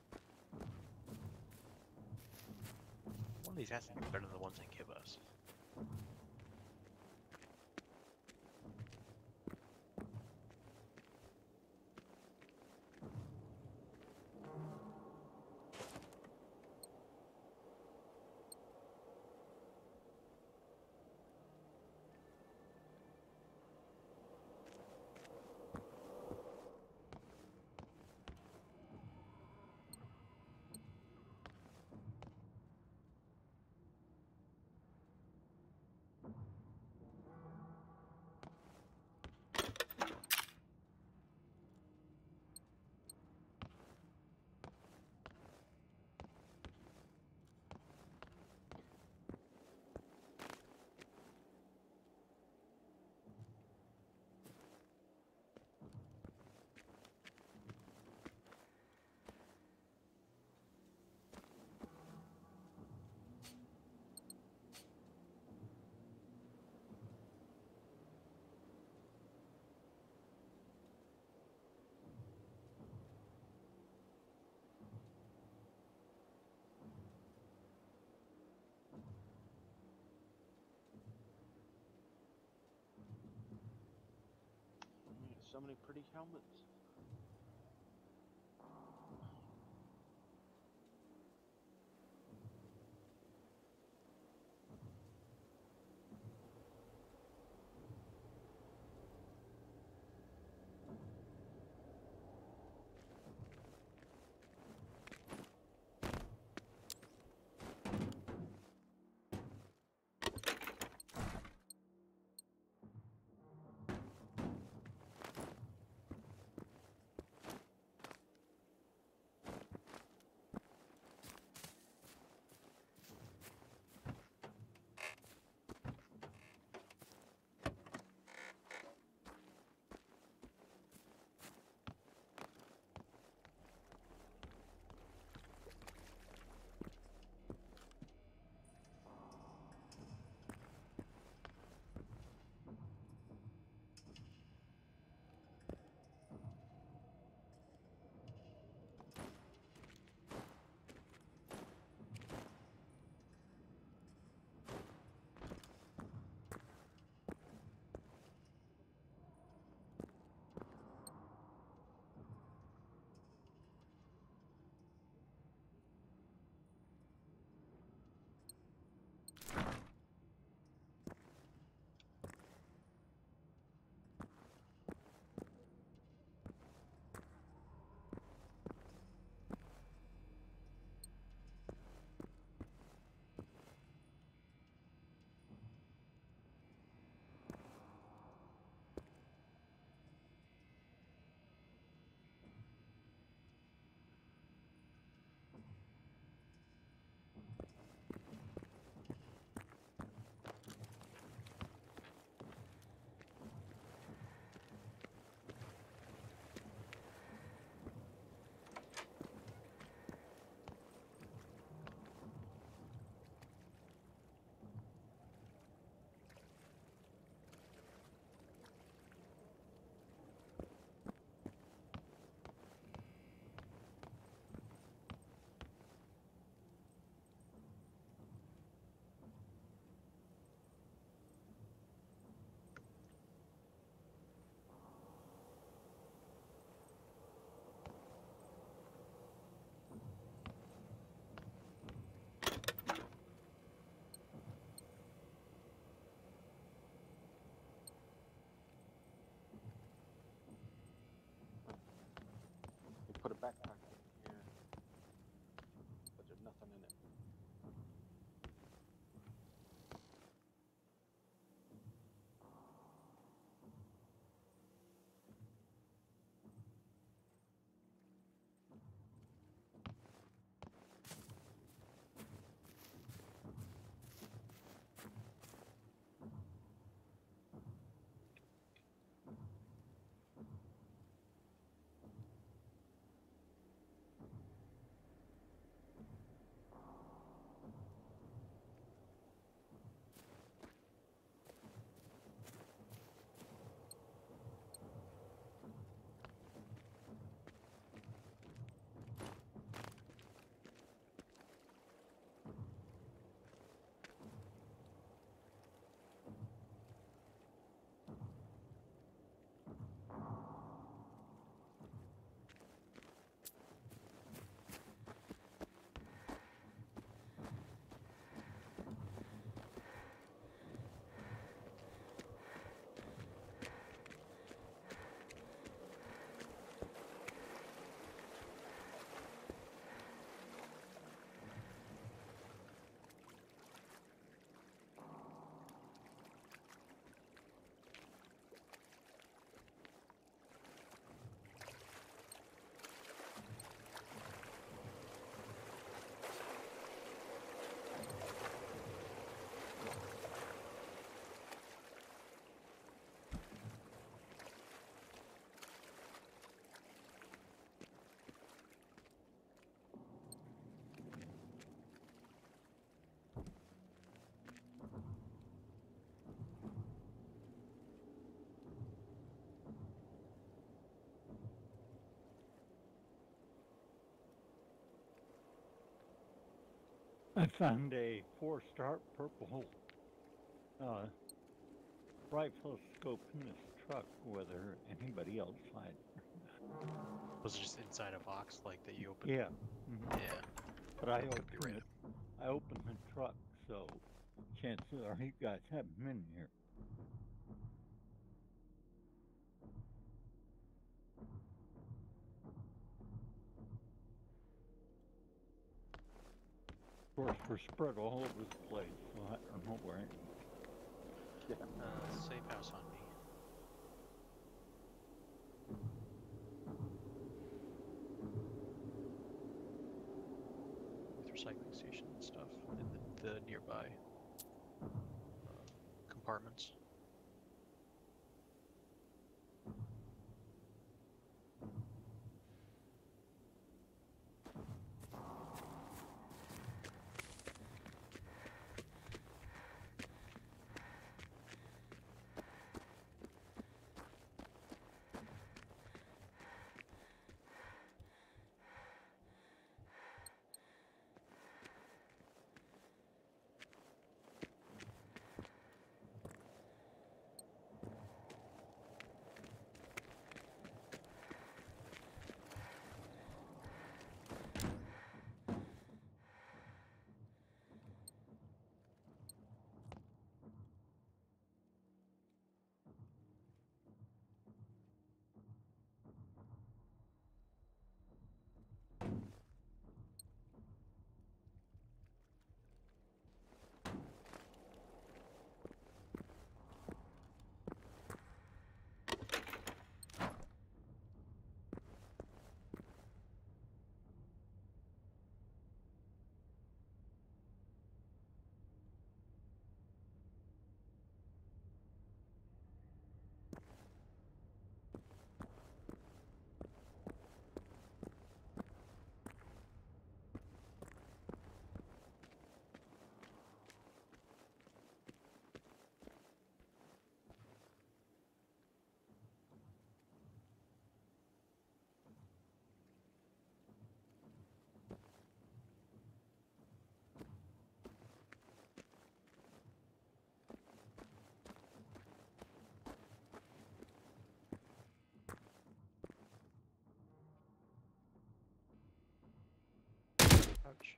One of these has to be better than the ones they give us. So many pretty helmets. I found a 4-star purple rifle scope in this truck, whether anybody else finds it. Was it just inside a box like that you opened? Yeah. Yeah. But I Could be opened random. I opened the truck, so chances are you guys have them in here. Of course, we're spread all over the place, so I don't know where. Safe house on me. With recycling station and stuff in the nearby compartments. Ouch.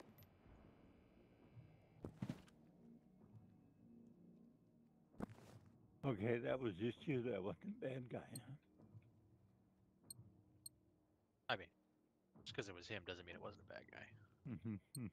Okay, that was just you. That wasn't the bad guy. I mean, just because it was him doesn't mean it wasn't a bad guy. Huh?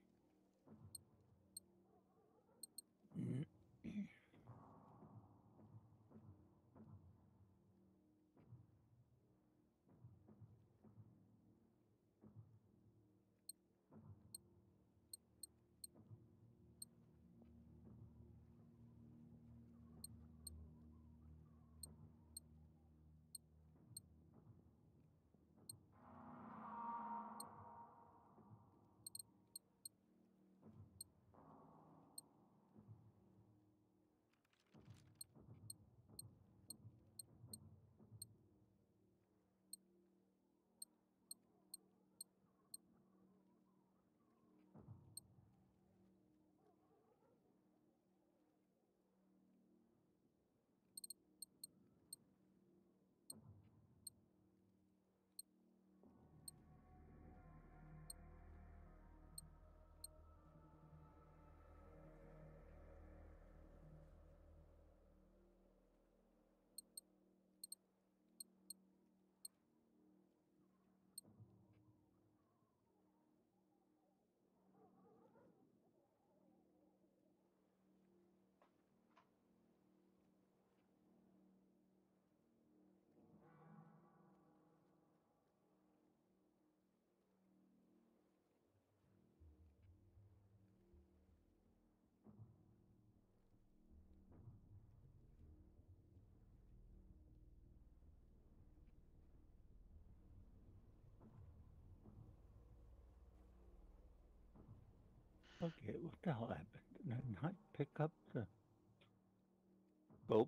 Okay, what the hell happened? Did I not pick up the scope?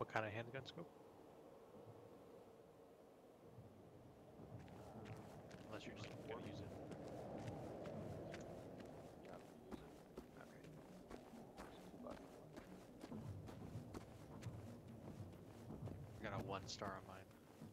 What kind of handgun scope? Unless you're just gonna use it. Yeah, use it. Okay. But I got a 1 star on mine.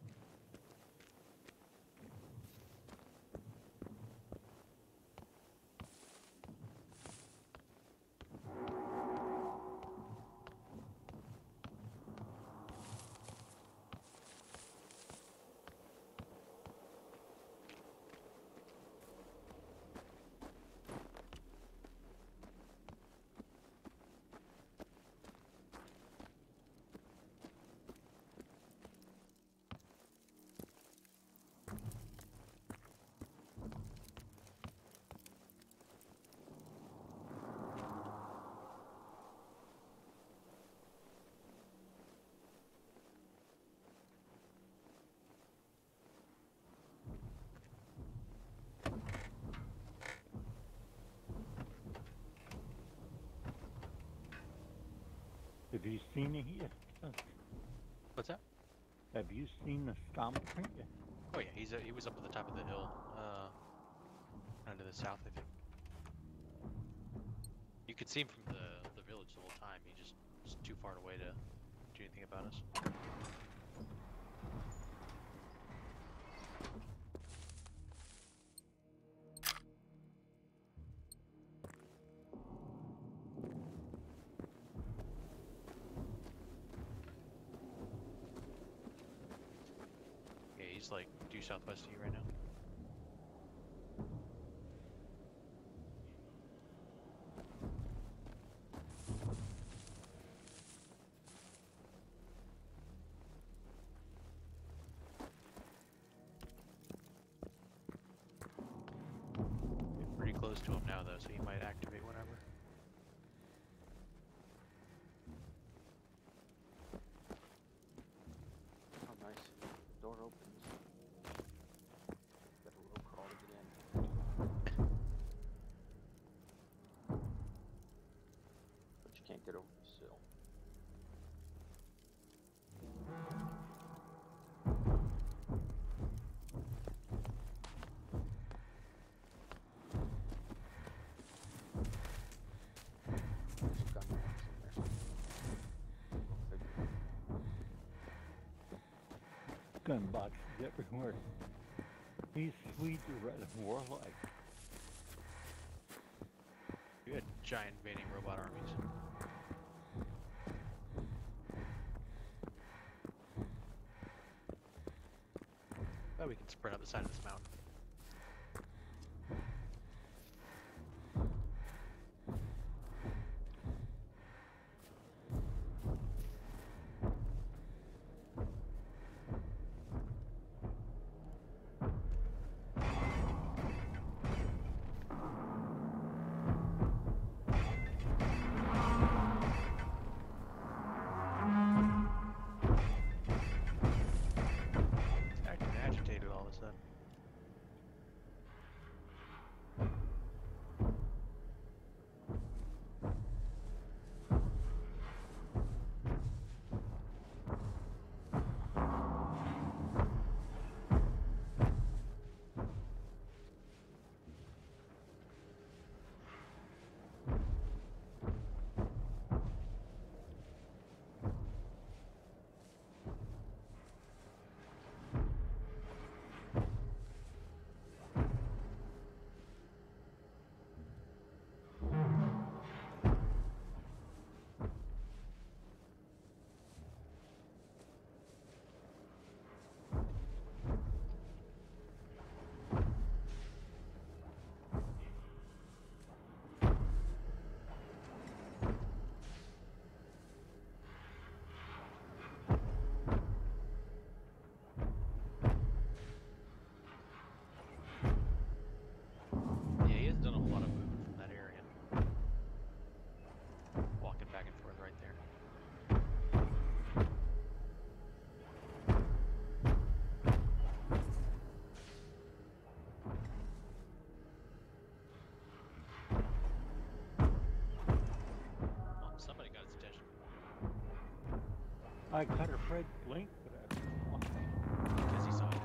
Have you seen it yet? What's that? Have you seen the stomp print yet? Oh yeah, he was up at the top of the hill, kind of to the south, I think. You could see him from the village the whole time. He just was too far away to do anything about us. Yeah, he's like due southwest of you right now. You're pretty close to him now though, so he might activate whenever. oh, nice. Door opens. Got a little crawl to get in. But you can't get over the sill. There's a gun box in there. Go figure. Gun boxes everywhere. He's sweet, red, and warlike. You had giant invading robot armies. Oh, we can sprint up the side of this mountain. Acting agitated all of a sudden. I got her Fred blink, but I don't know. Because he saw it.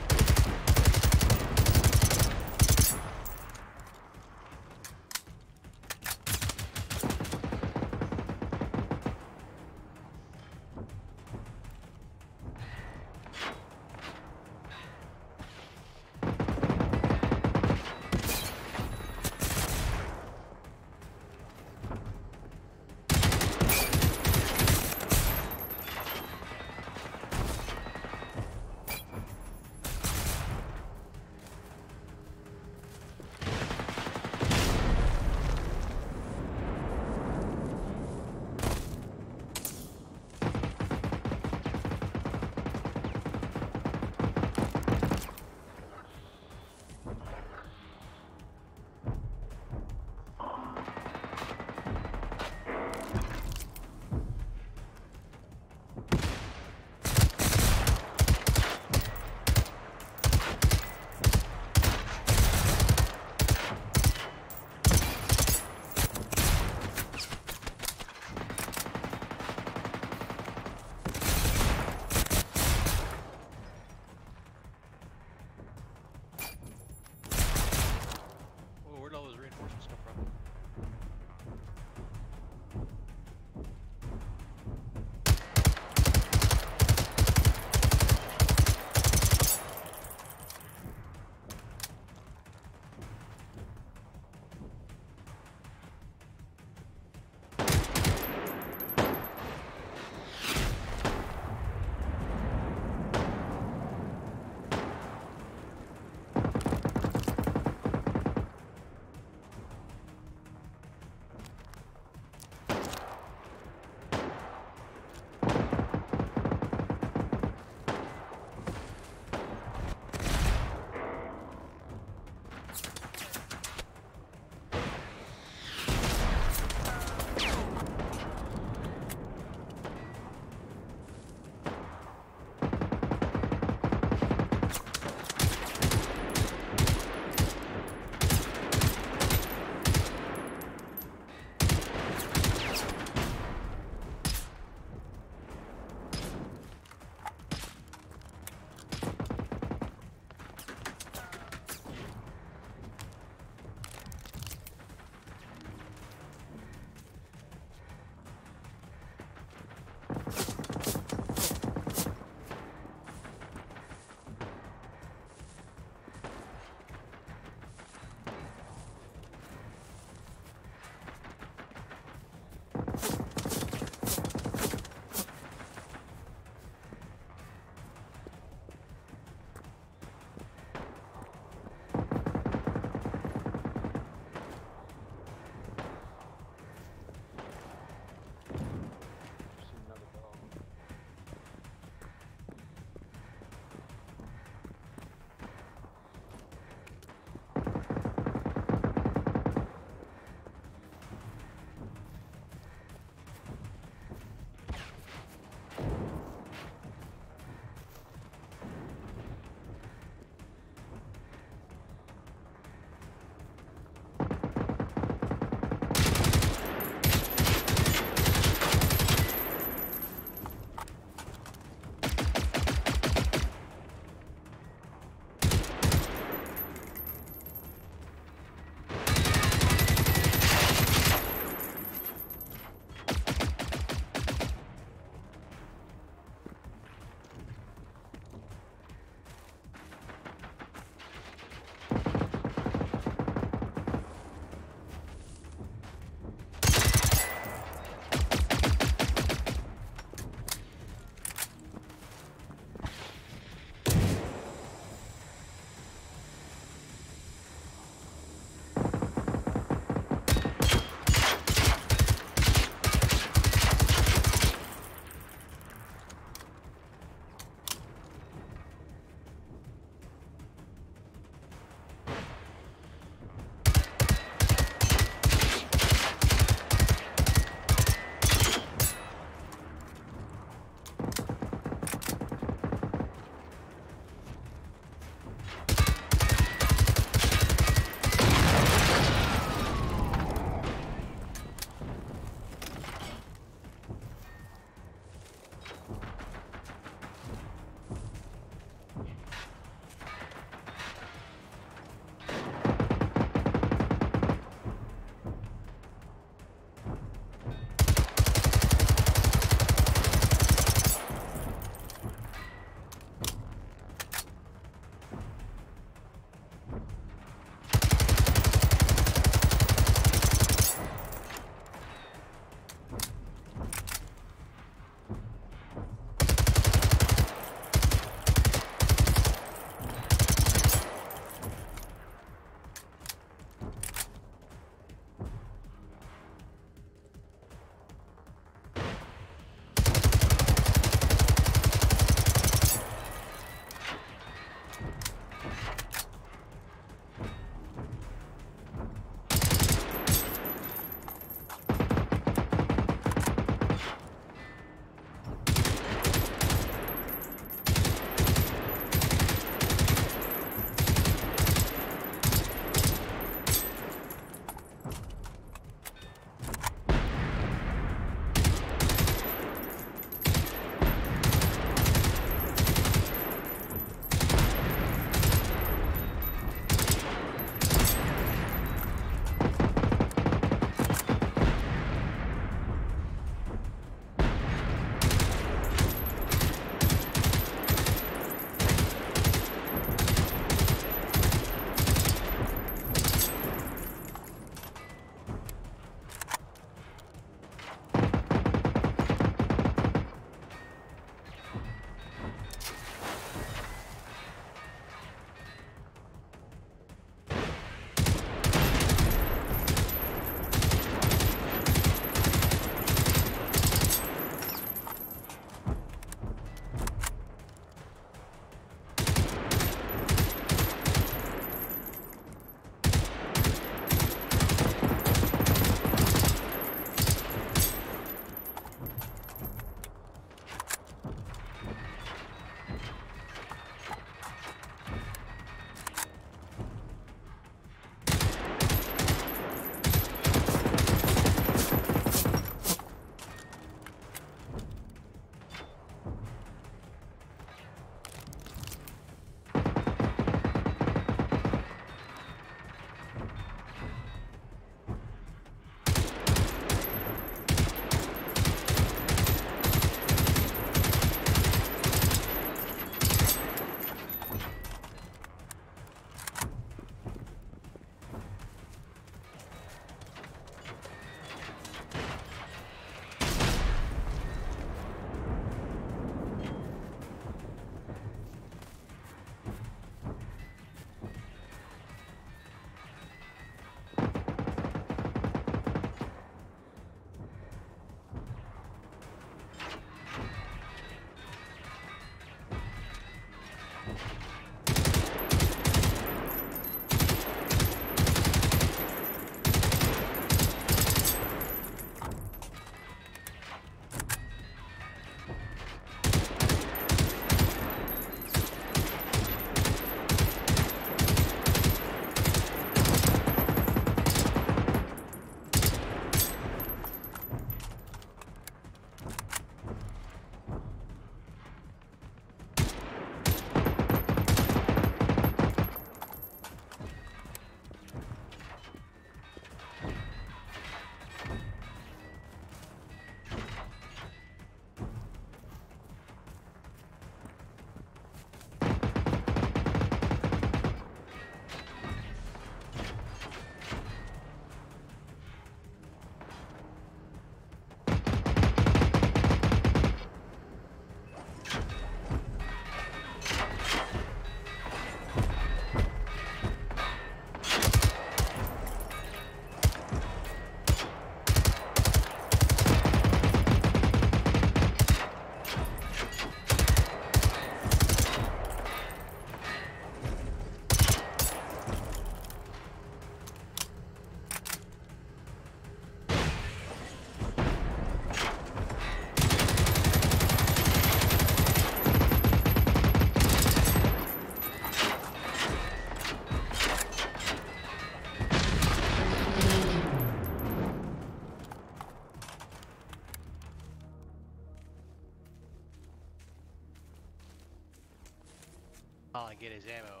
while I get his ammo.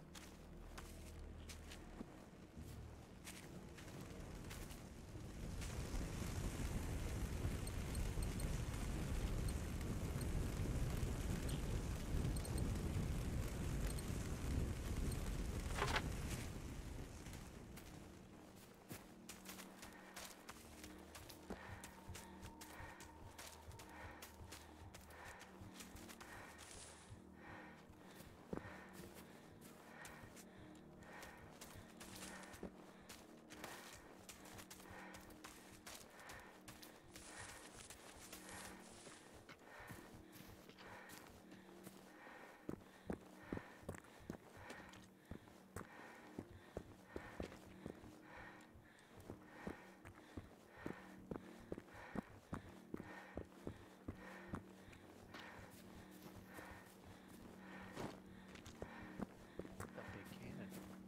That big cannon.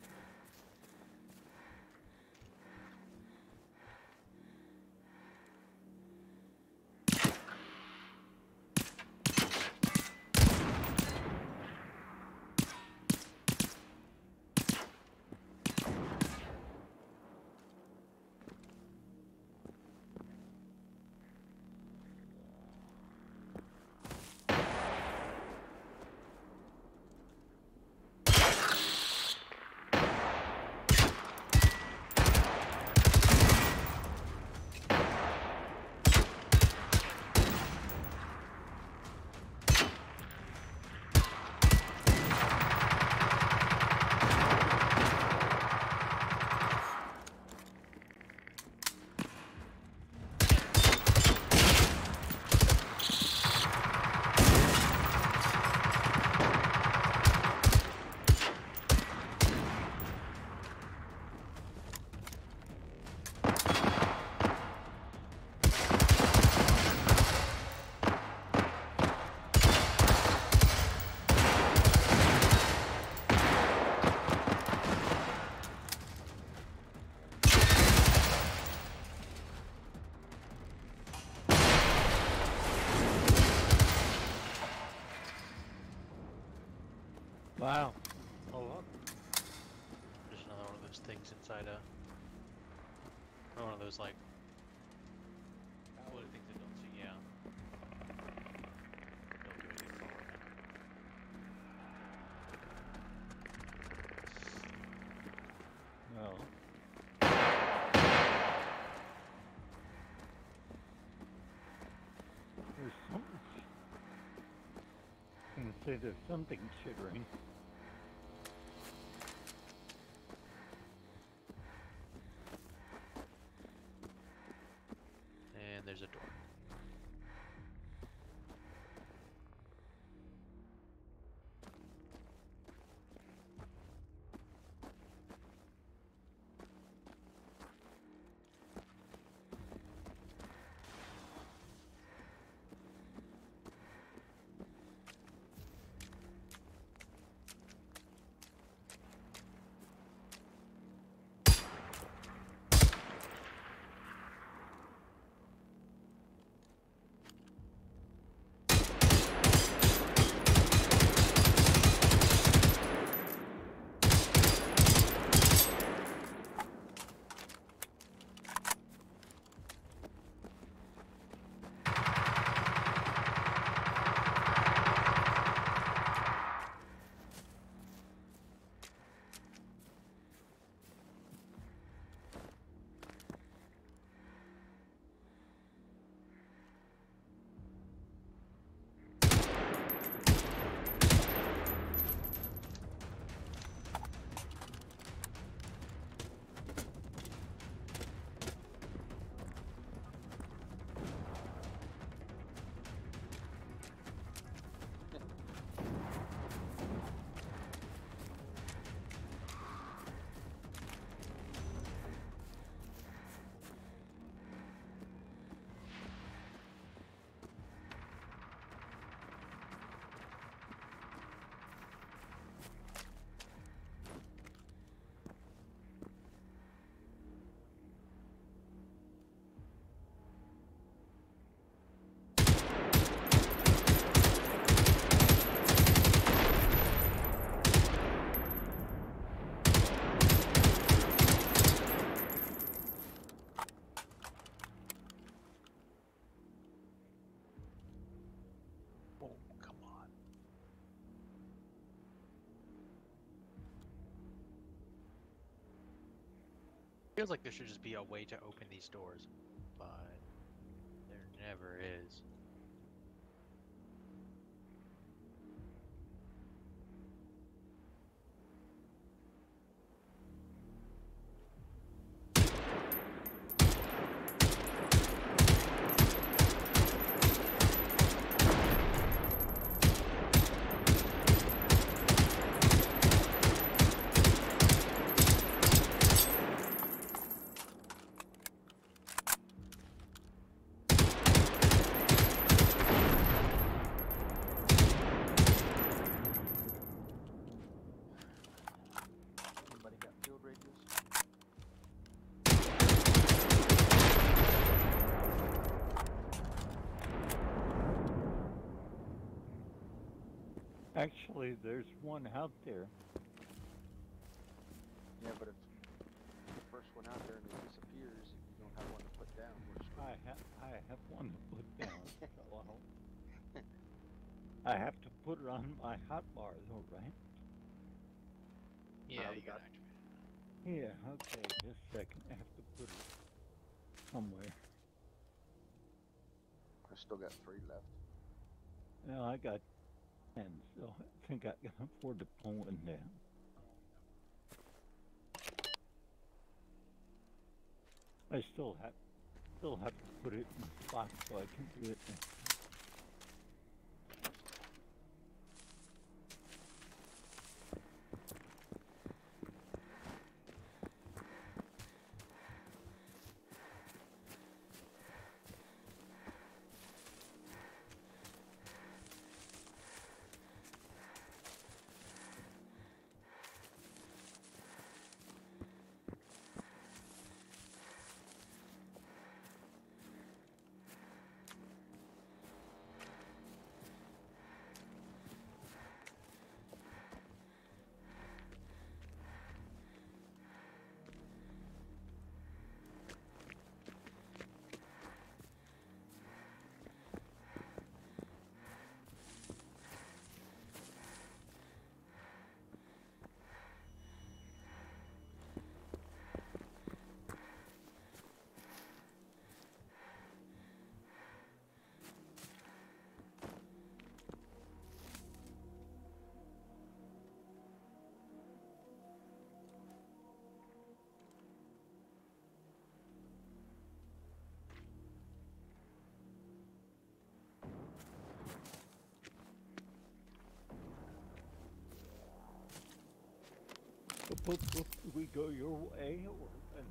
Wow. Oh, look. There's another one of those things inside one of those like what are things that don't see? Yeah. Don't do anything for it. Well. There's something. I'm gonna say there's something chittering. And there's a door. feels like there should just be a way to open these doors, but there never is. Anybody got field radios? Actually, there's one out there. Yeah, but if the first one out there and it disappears, if you don't have one to put down, we're screwed. I have one to put down. Hello. I have to put it on my hot bar though, right? Yeah, we you got got- activate. Yeah, okay, just a second. I have to put it somewhere. I still got 3 left. No, I got 10, so I think I can afford to pull one down. I still have to put it in the box so I can do it next time. Do we go your way or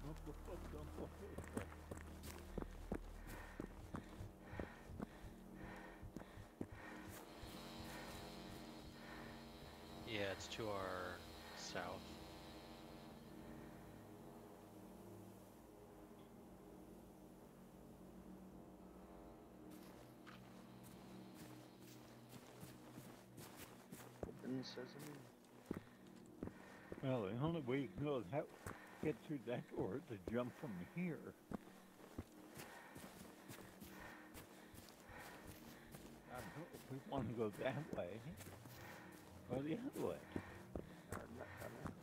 Yeah, it's to our south. Open sesame. well, the only way you can go that get through that door is to jump from here. I don't know if we want to go that way or the other way. Not coming.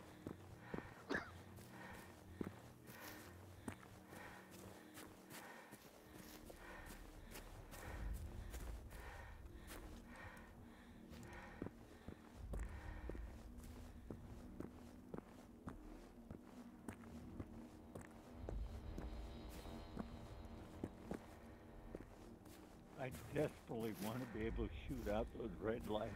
I desperately want to be able to shoot out those red lights.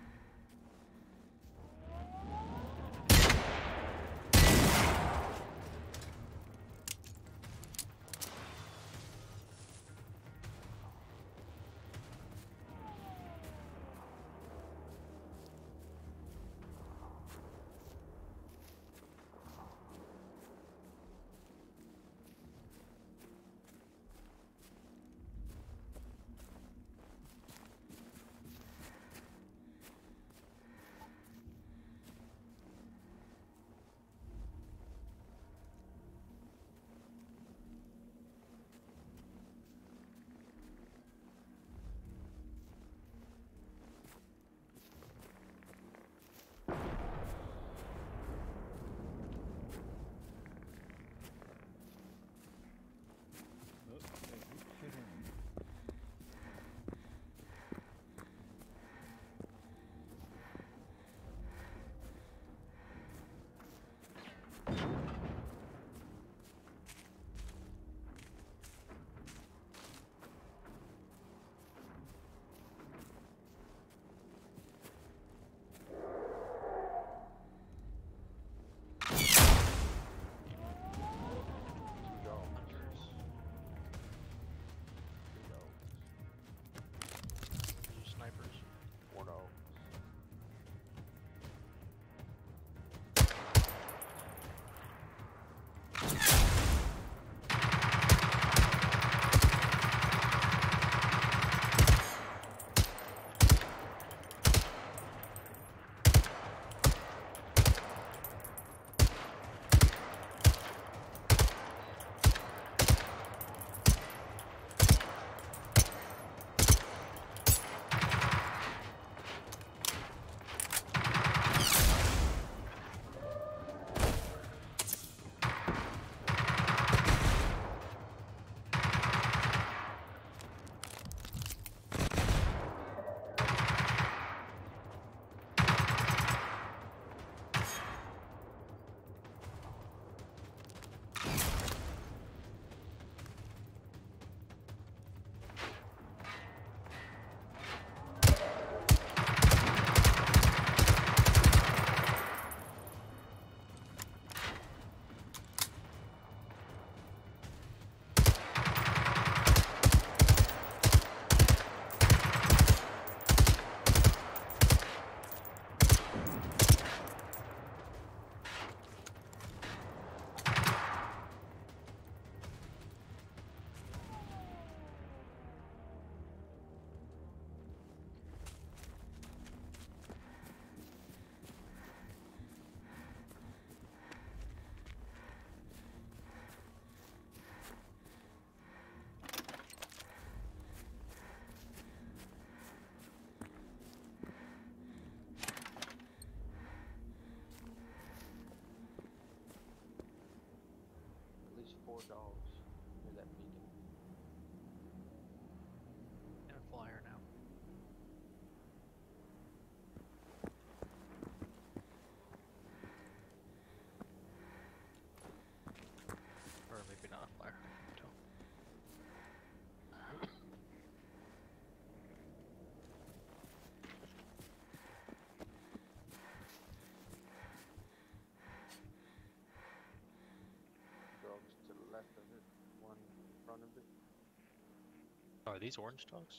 are these orange dogs?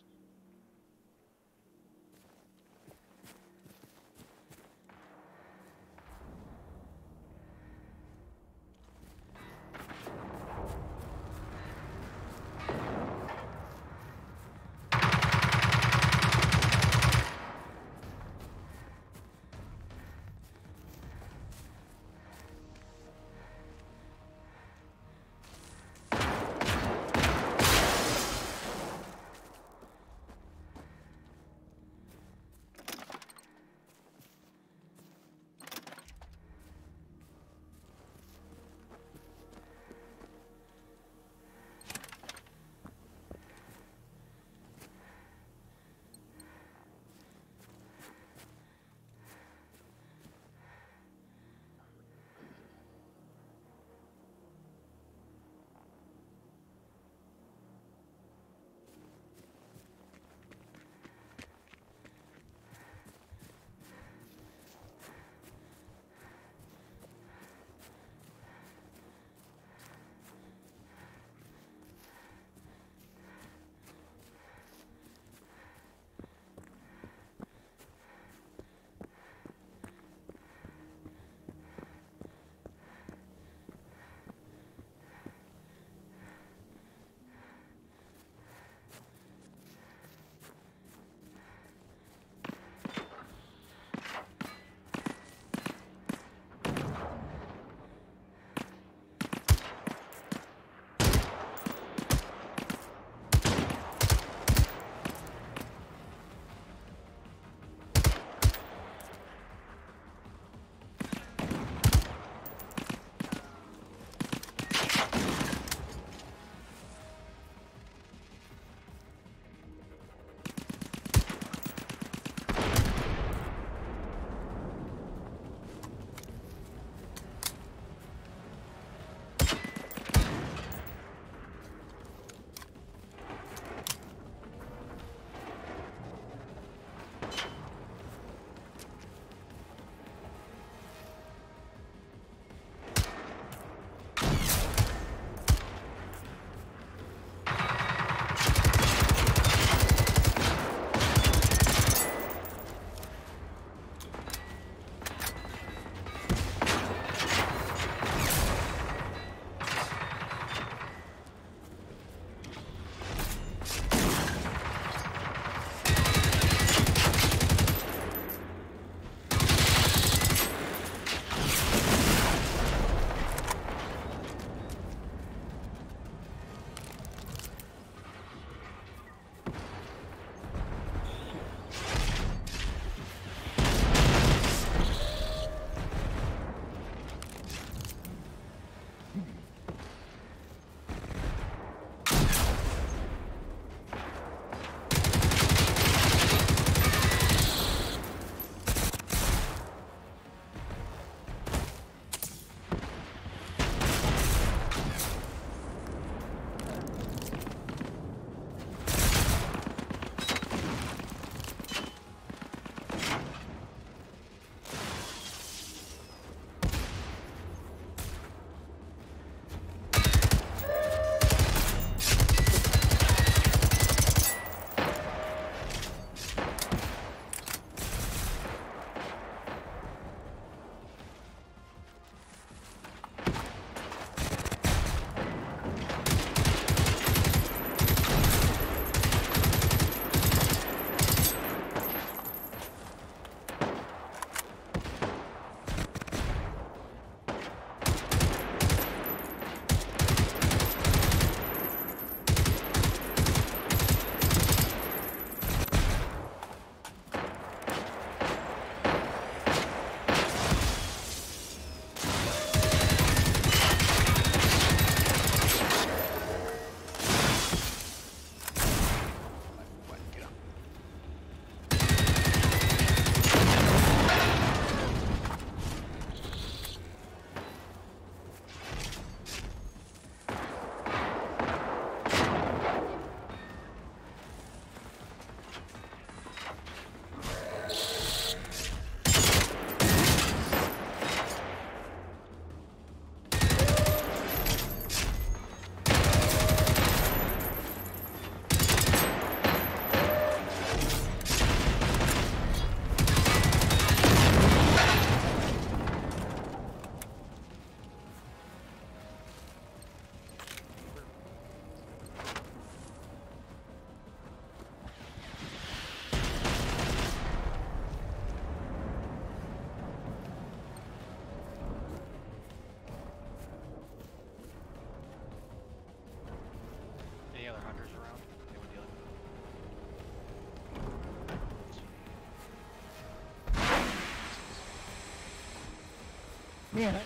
Yeah.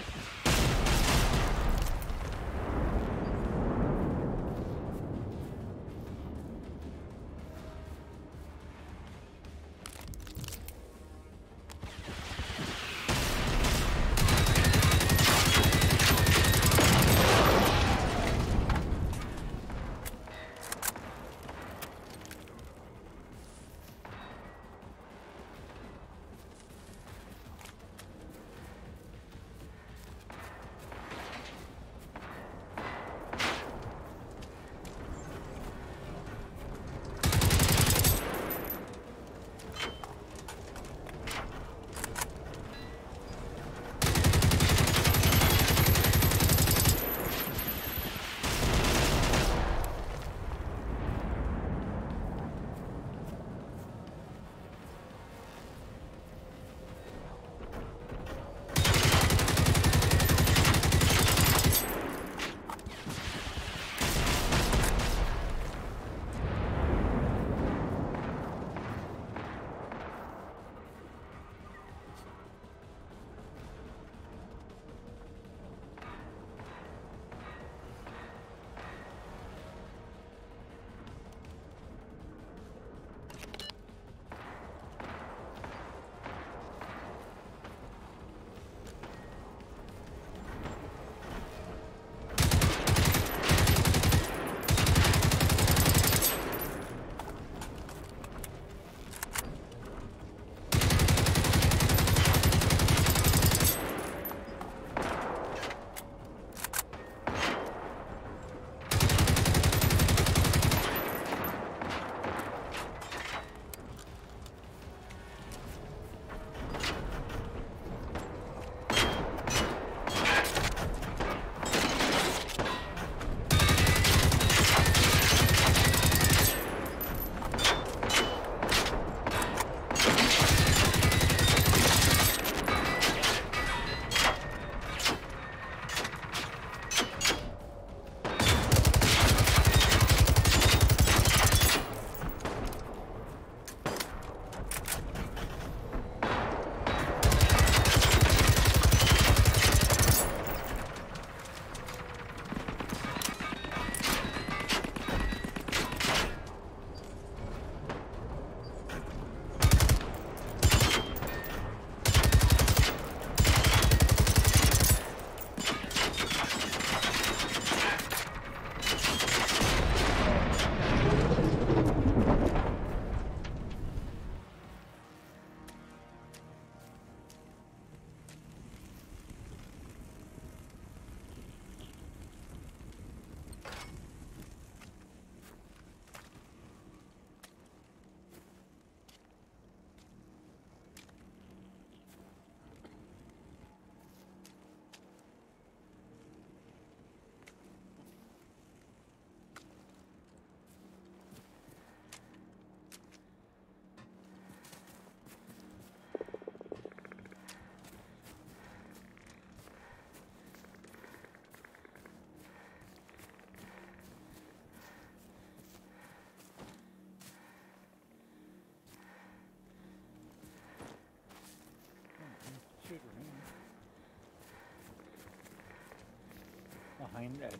Behind that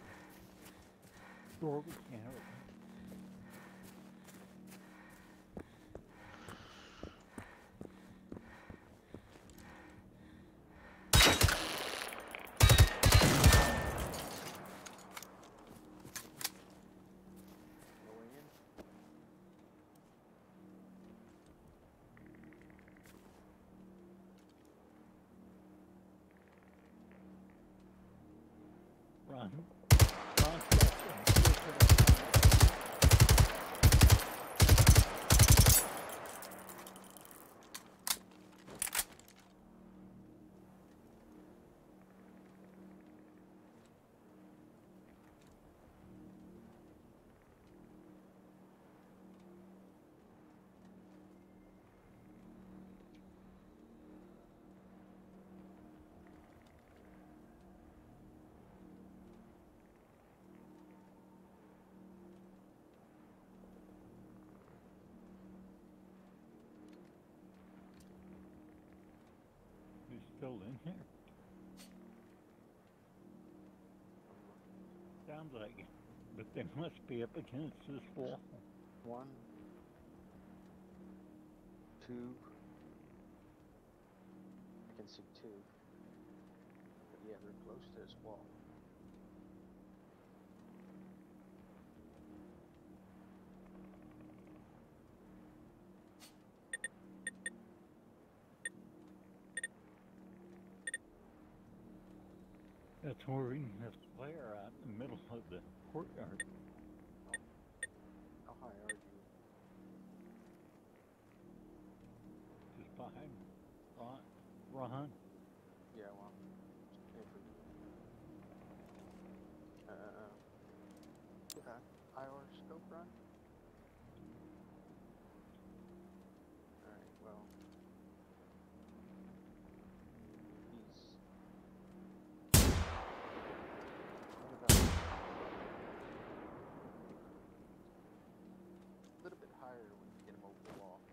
door we can't open. Going in. Run. Run. He's still in here. sounds like it. But they must be up against this wall. 1, 2. I can see 2. But yeah, they're close to this wall. That's Horving this flare out in the middle of the courtyard. How high are you? Just behind Ron. Yeah, well, if we, IR scope run? Alright, well. What about a little bit higher when you get him over the wall?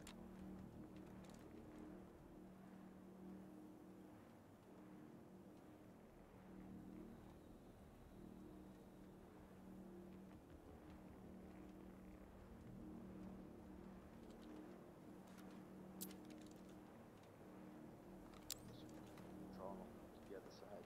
Draw him to the other side.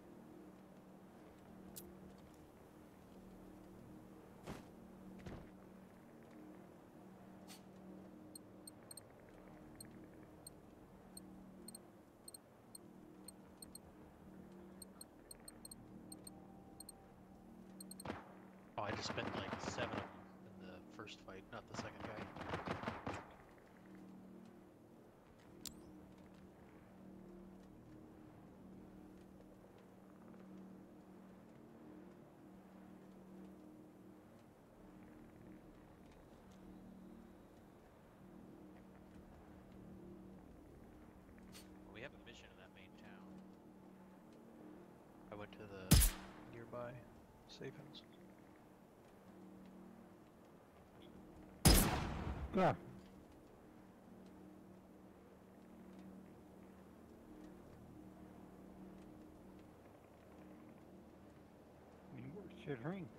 Oh, I just spent like 7 of them in the first fight, not the second guy. Well, we have a mission in that main town. I went to the nearby Safin's. Yeah. Should ring.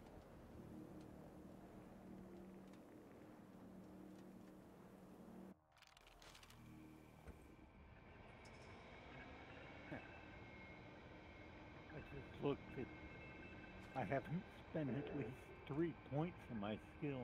I just looked at. I haven't spent at least 3 points in my skill.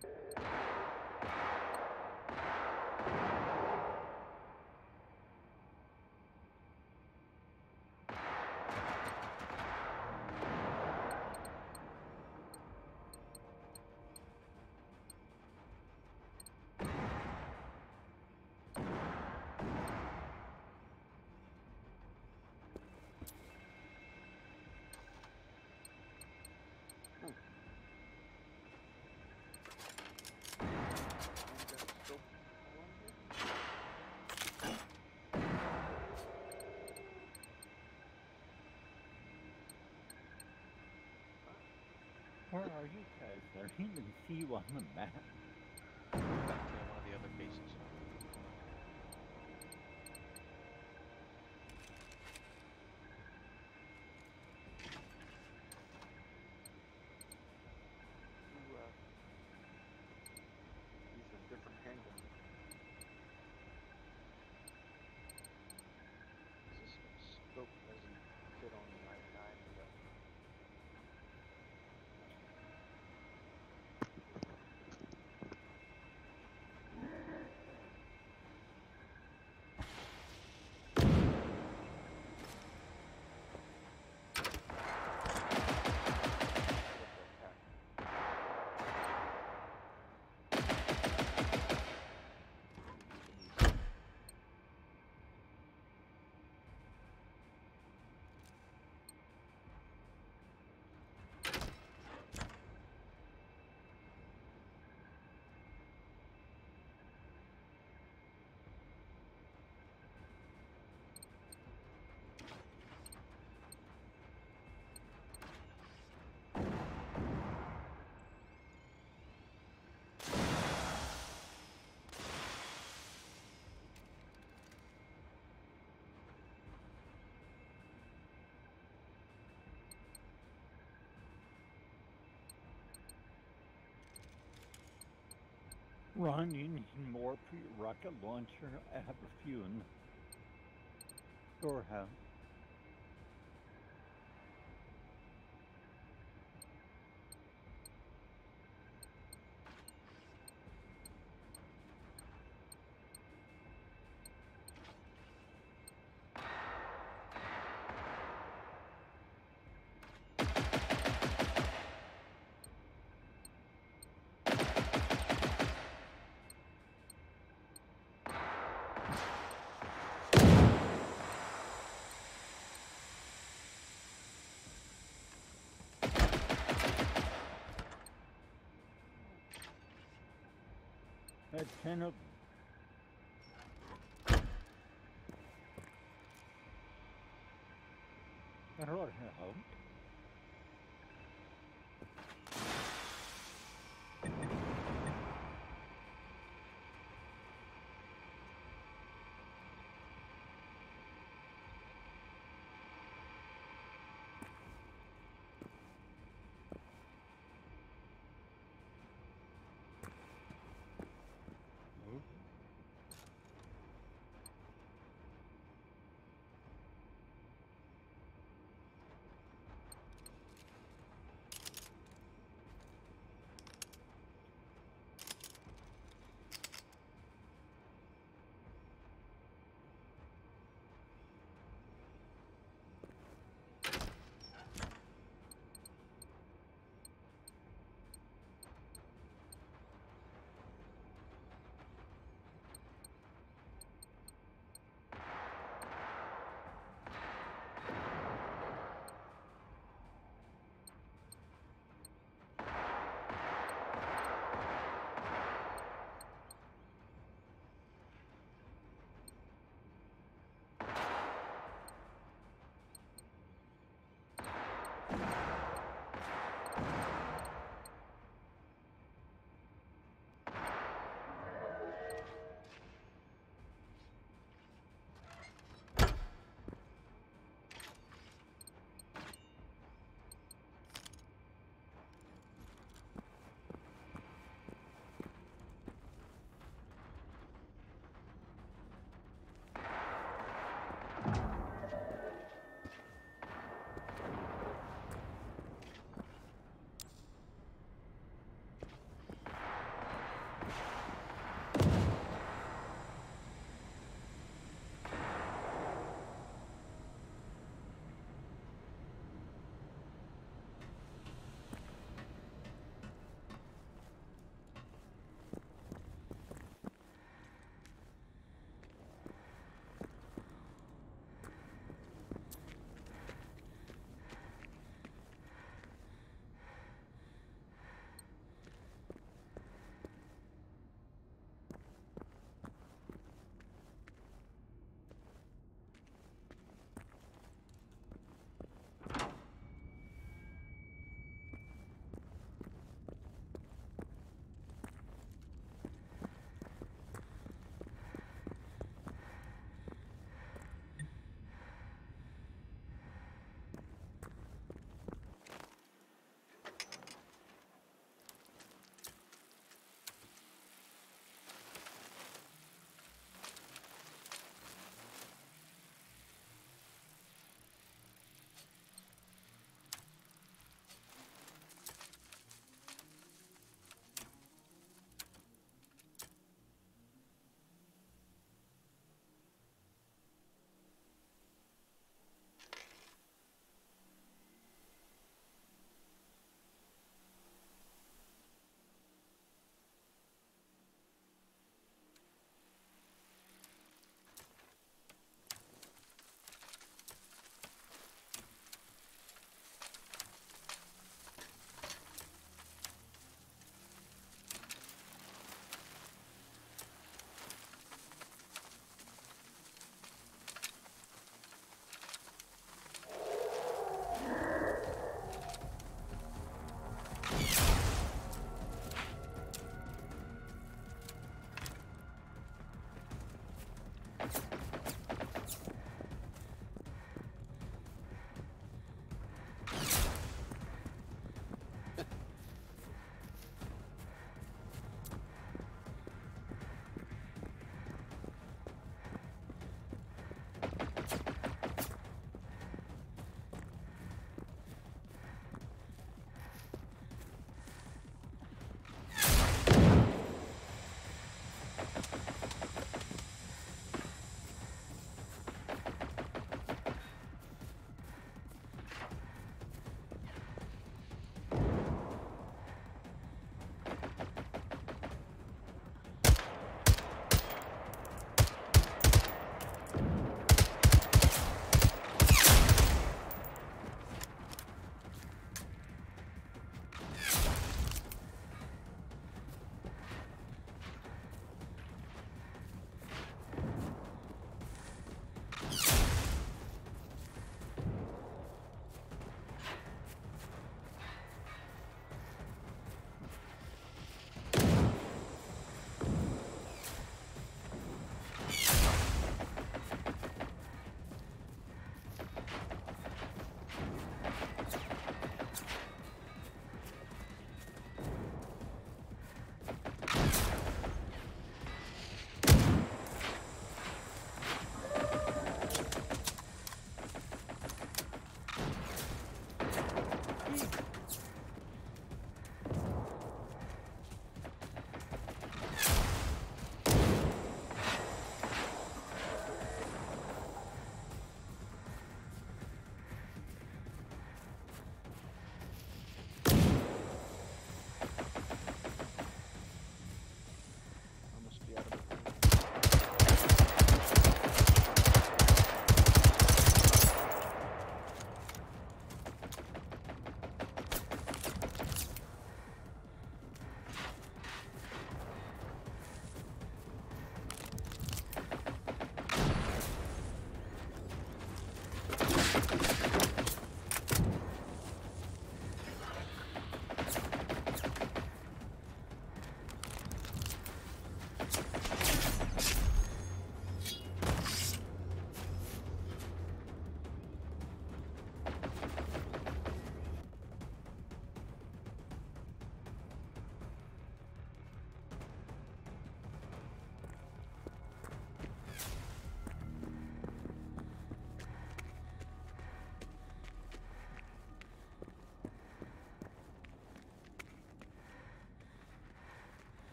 Where are you guys? I don't even see you on the map. Back to one of the other bases. Use a different handgun. This scope doesn't fit on my eye. Ron, you need more for your rocket launcher? I have a few in the storehouse. Had 10 of them. That'll help.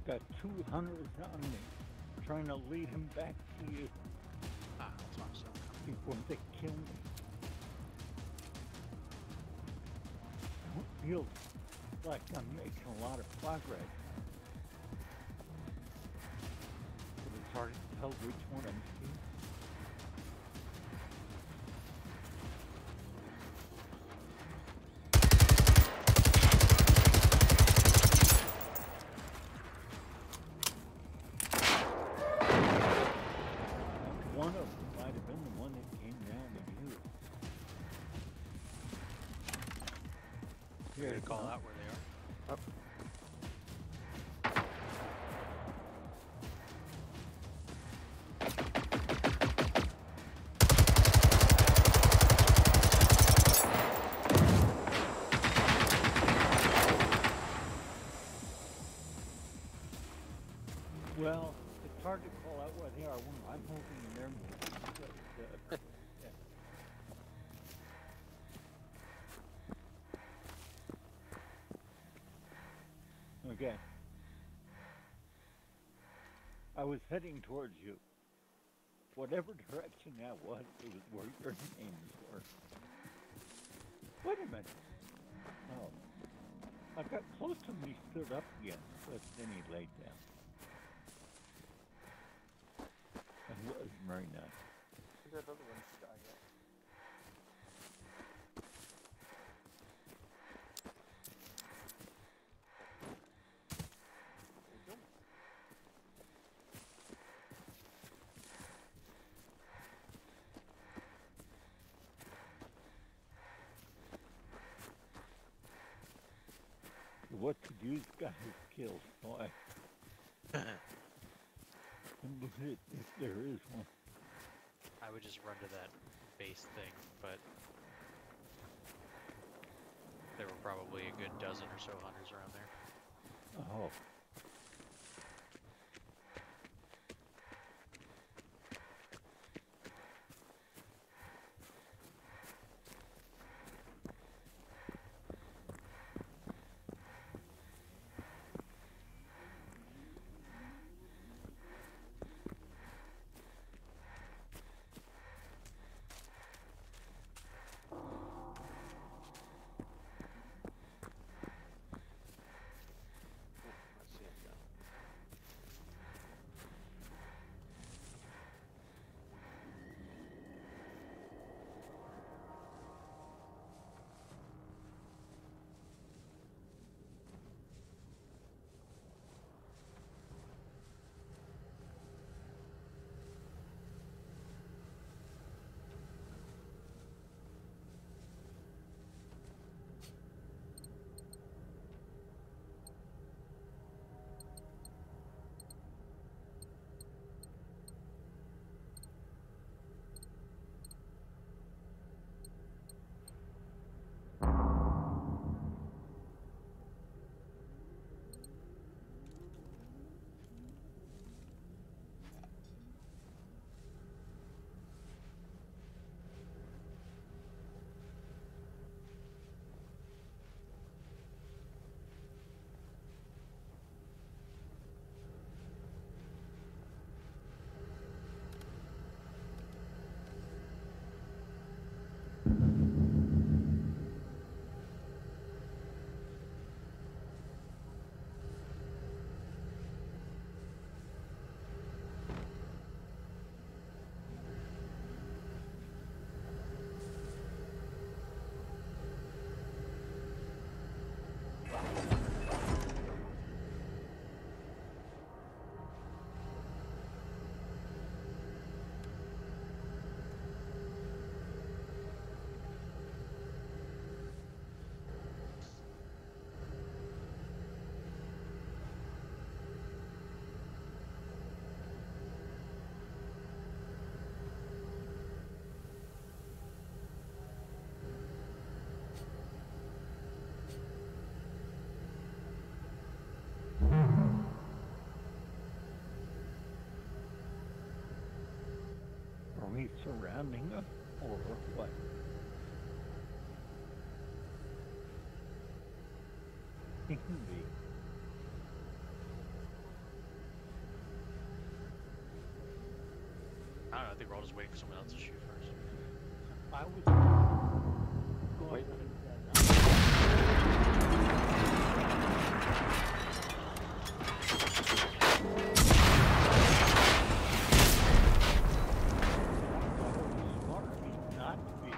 got 2 hunters on me, trying to lead him back to you Ah, that's awesome. before they kill me. It feels like I'm making a lot of progress. But it's hard to tell which one I'm seeing. One of them might have been the one that came down to you. You're Here, gonna call out where they are? Up. well, it's hard to call out where they are when I'm holding their movement. But, yeah. Okay. I was heading towards you. Whatever direction that was, it was where your names were. Wait a minute. Oh. I got close to him, he stood up again, but then he laid down. It was very nice. Where's that other one guy at? There you go. What to do, guys kill why? If there is one. I would just run to that base thing, but there were probably a good dozen or so hunters around there. Oh. I see him now. Are we surrounding them or what? It can be. don't know, I think we're all just waiting for someone else to shoot first. I was going Wait. Not to be.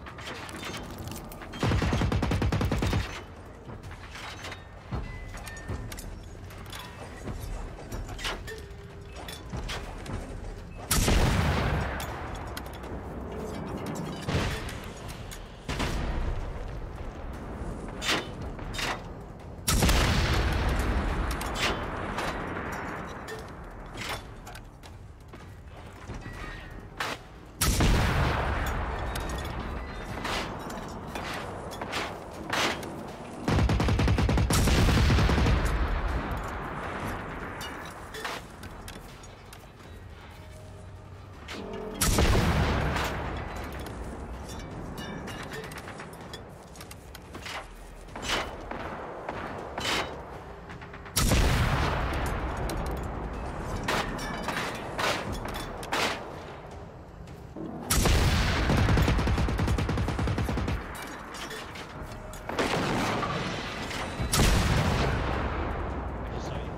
I just saw you.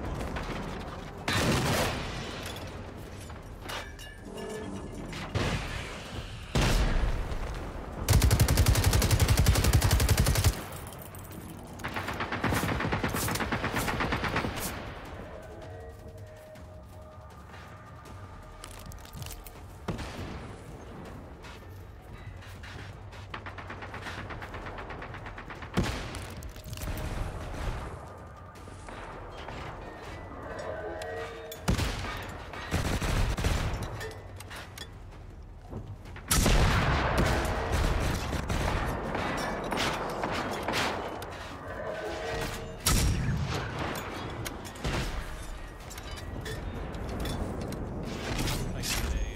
Like today.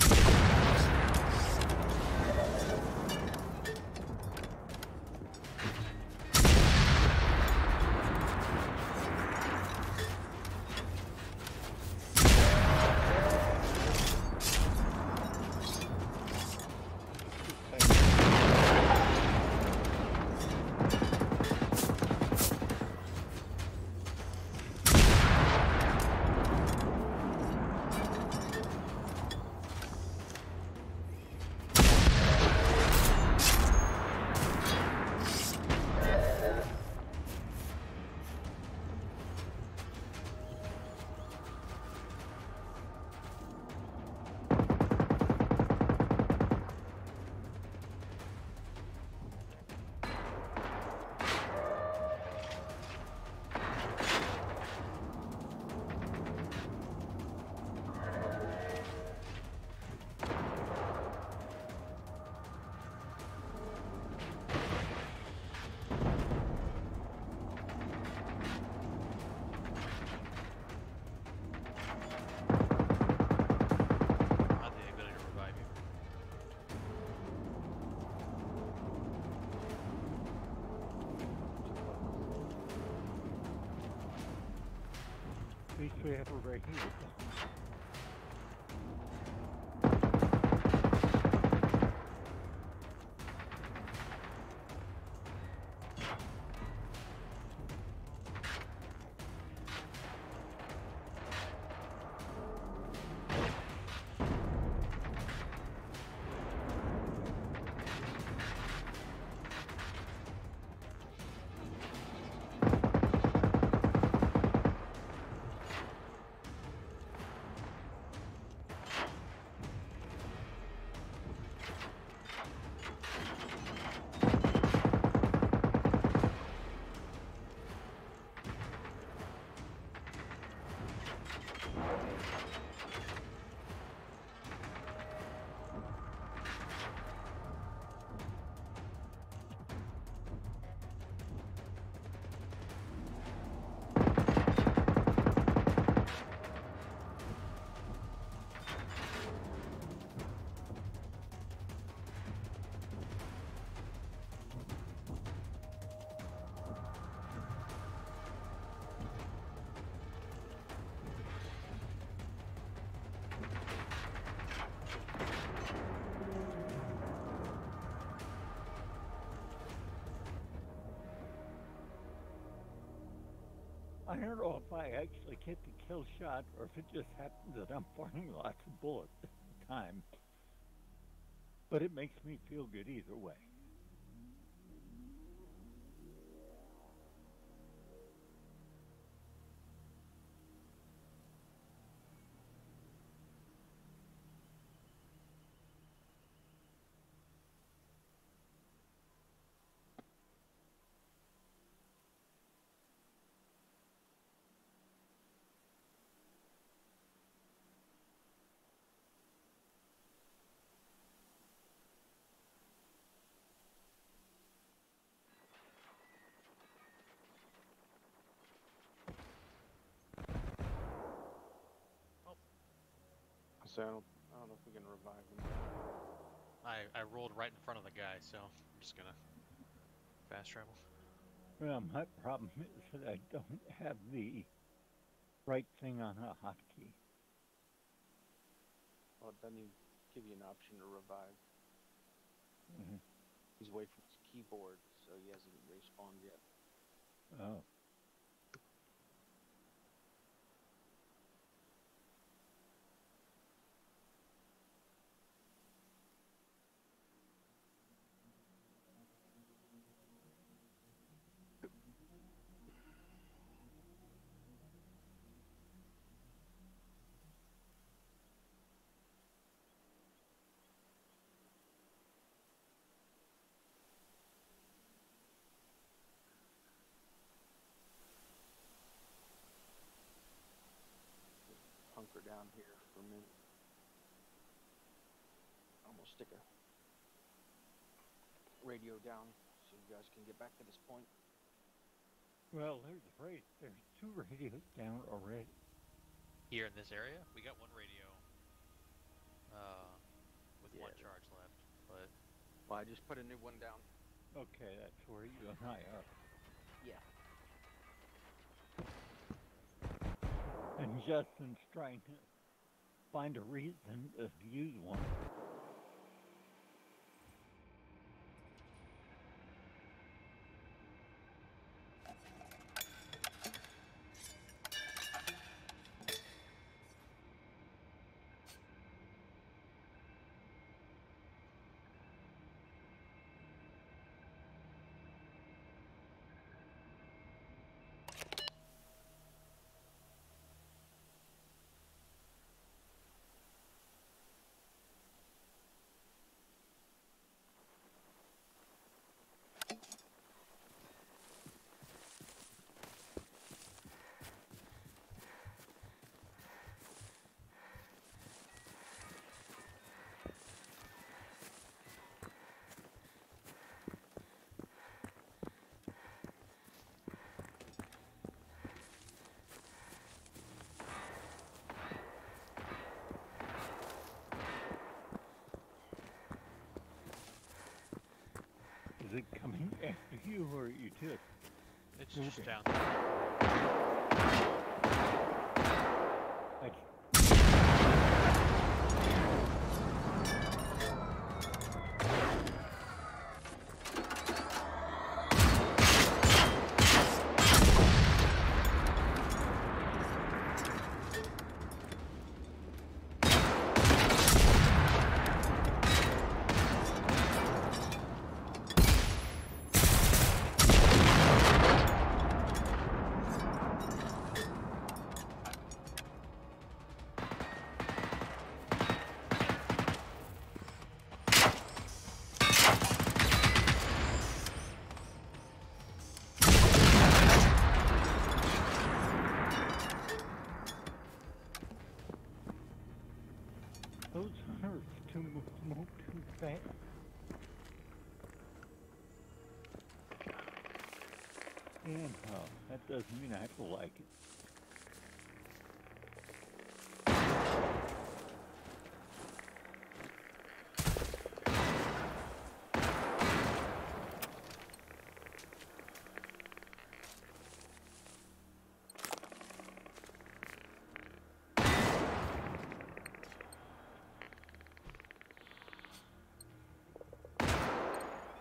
Had the ability to revive you. At least we have a right here. I don't know if I actually get the kill shot or if it just happens that I'm firing lots of bullets at the time. But it makes me feel good either way. So I don't know if we can revive him. I rolled right in front of the guy, so I'm just gonna fast travel. Well, my problem is that I don't have the right thing on a hotkey. Well, it doesn't even give you an option to revive. Mhm. He's away from his keyboard, so he hasn't respawned yet. Oh. Hunker down here for a minute. Almost stick a radio down so you guys can get back to this point. Well, there's two radios down already. Here in this area, we got one radio with Yeah. one charge left, but Well, I just put a new one down. Okay, that's where you and I are. Yeah. And Justin's trying to find a reason to use one. Is it coming after you or you just? it's just Okay. down there. I, those hunters move too fast. And that doesn't mean I have to like it.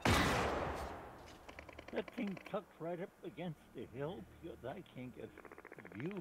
That thing tucked right up against the hill because I can't get you.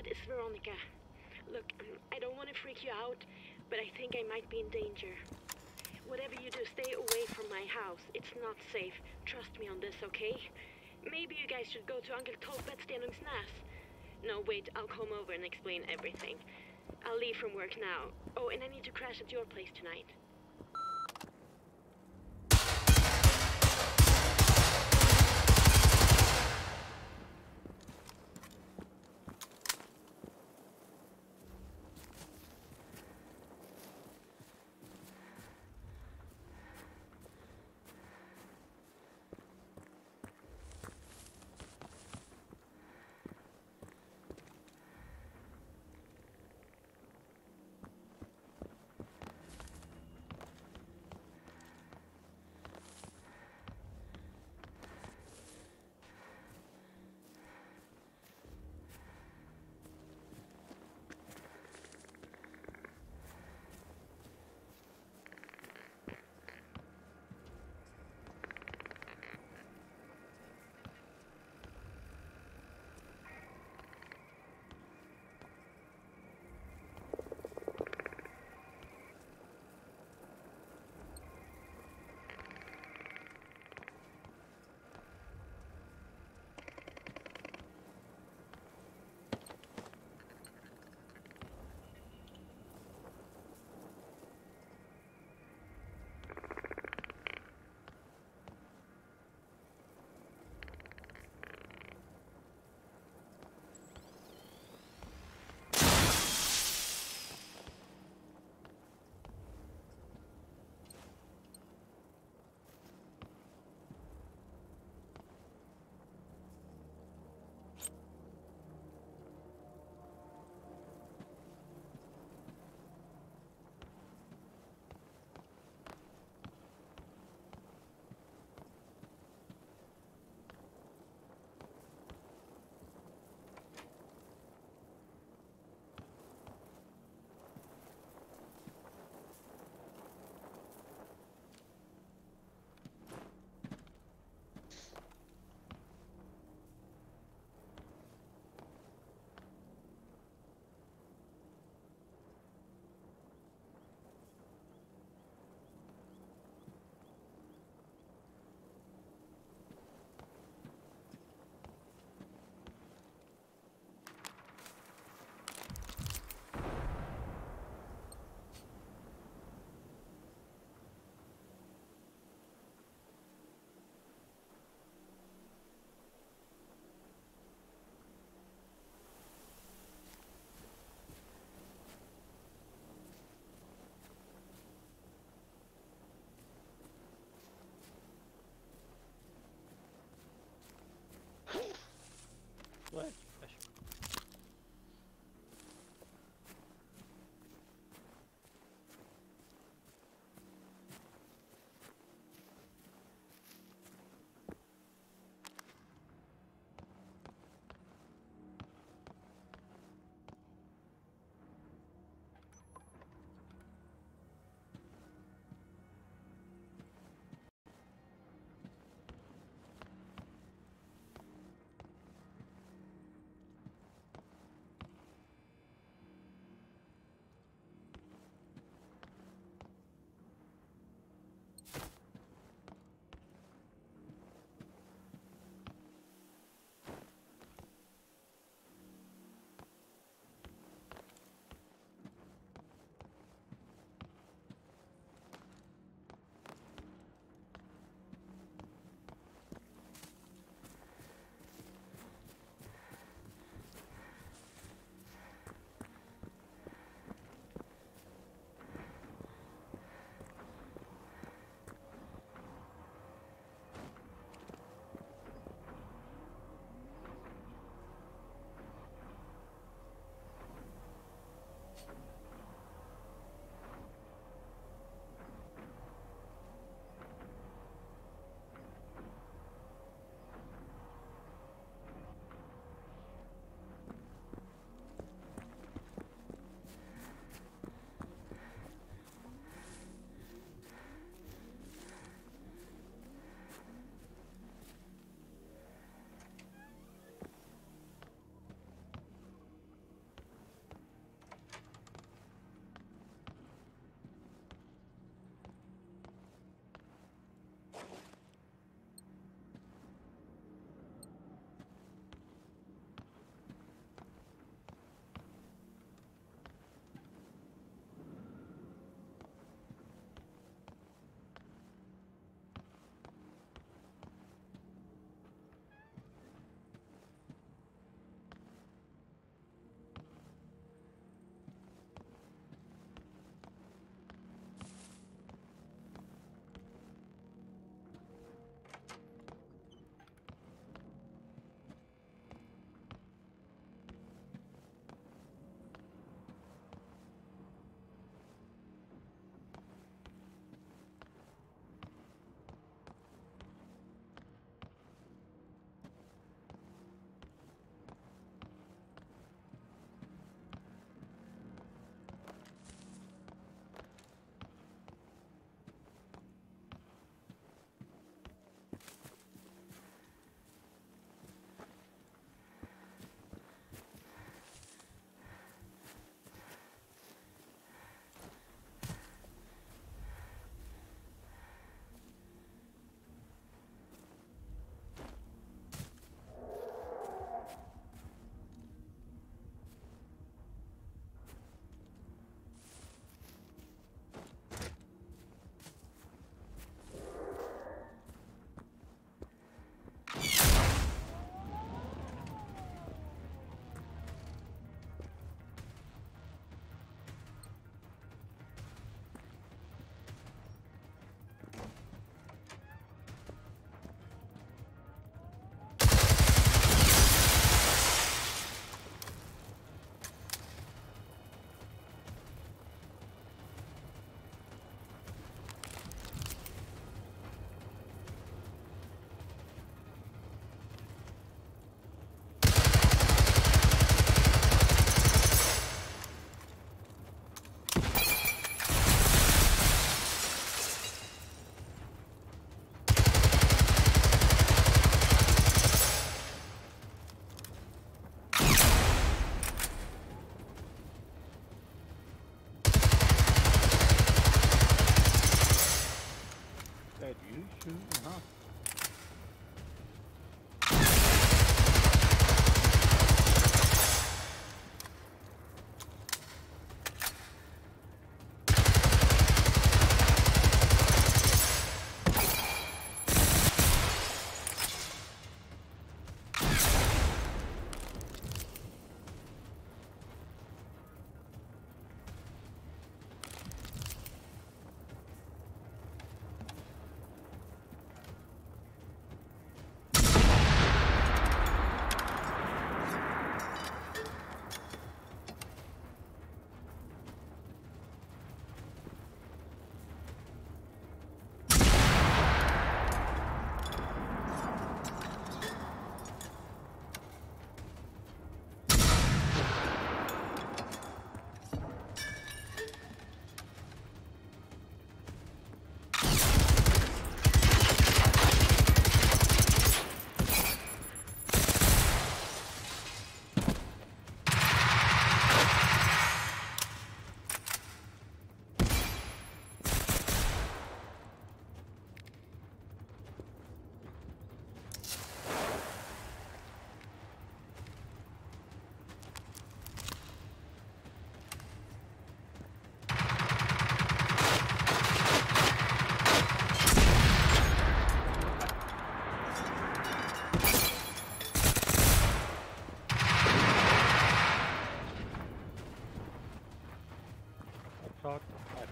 It's Veronica. Look, I don't want to freak you out, but I think I might be in danger. Whatever you do, stay away from my house. It's not safe. Trust me on this, okay? Maybe you guys should go to Uncle Tolbert Stenungsnäs. No, wait, I'll come over and explain everything. I'll leave from work now. Oh, and I need to crash at your place tonight.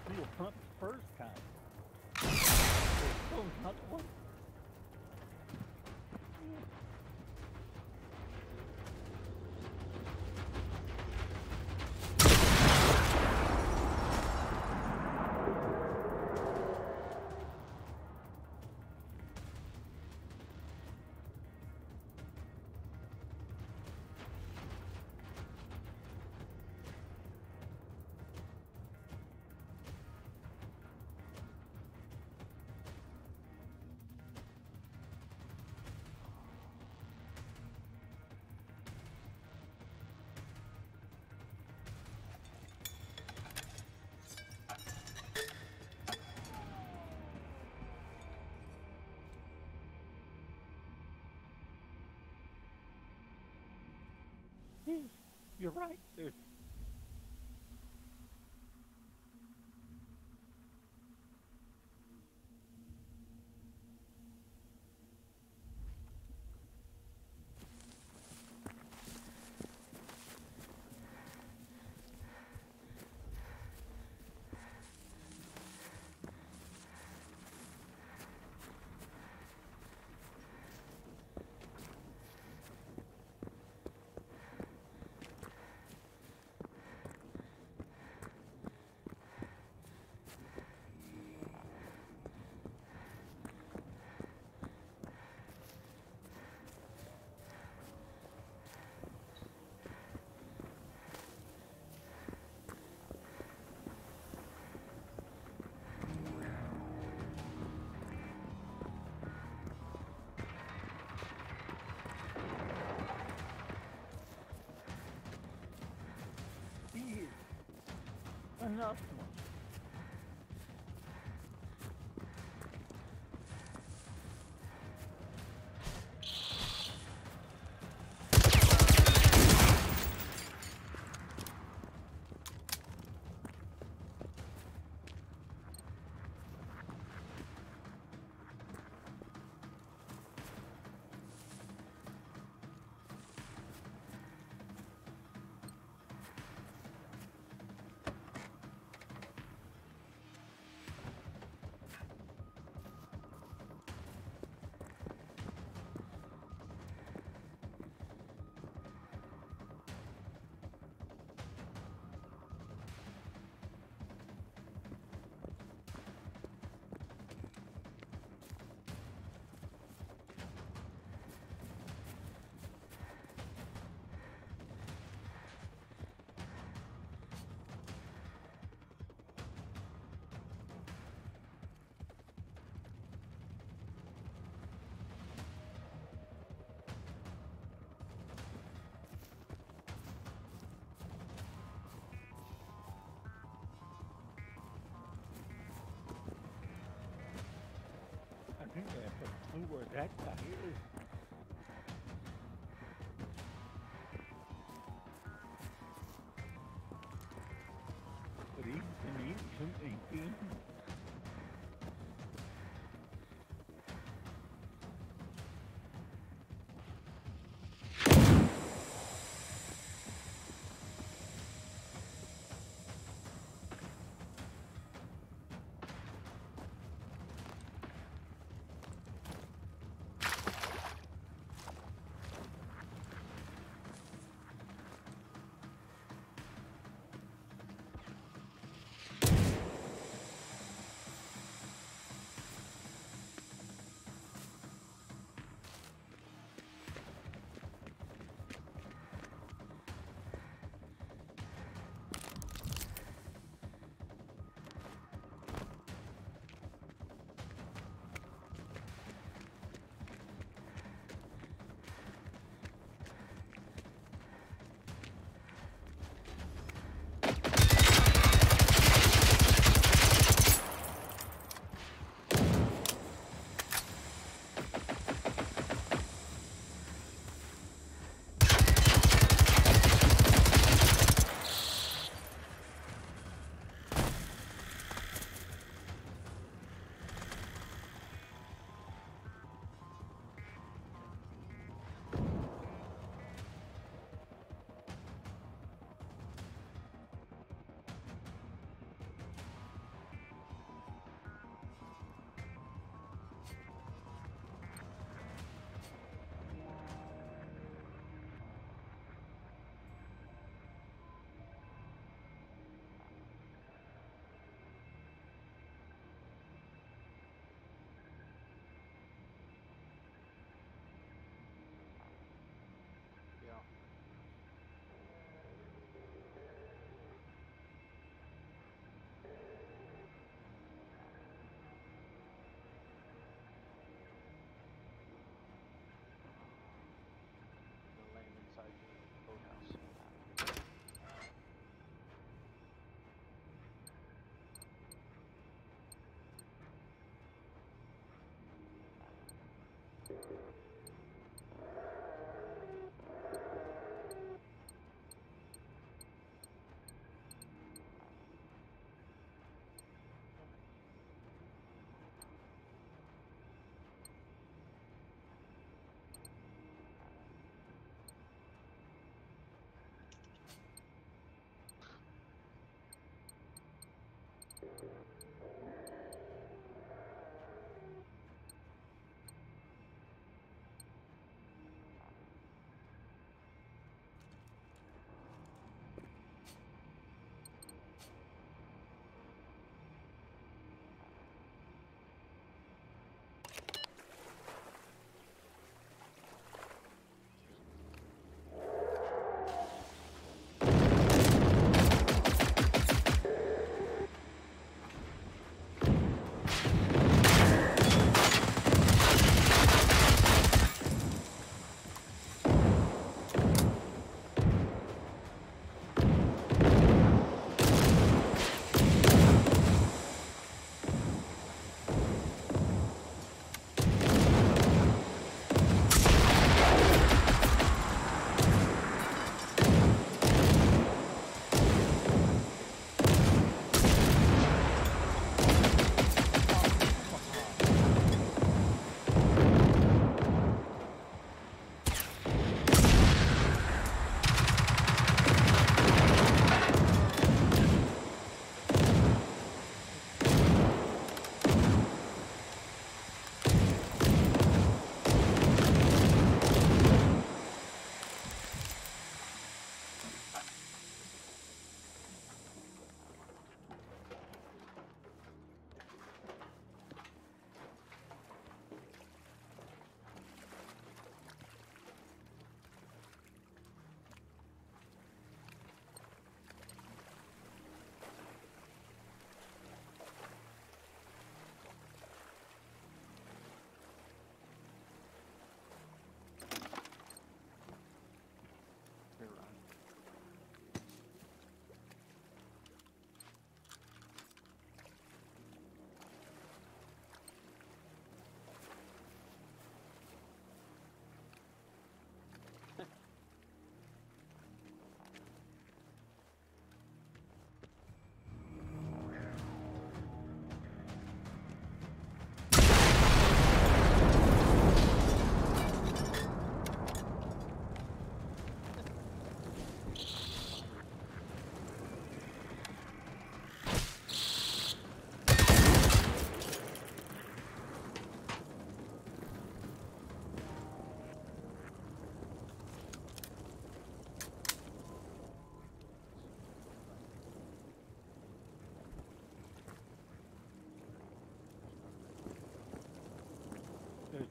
little pumped the first time. There's still another one. Yes, you're right. There's enough one. I think I have a clue where that guy is. But he's been eating something beans.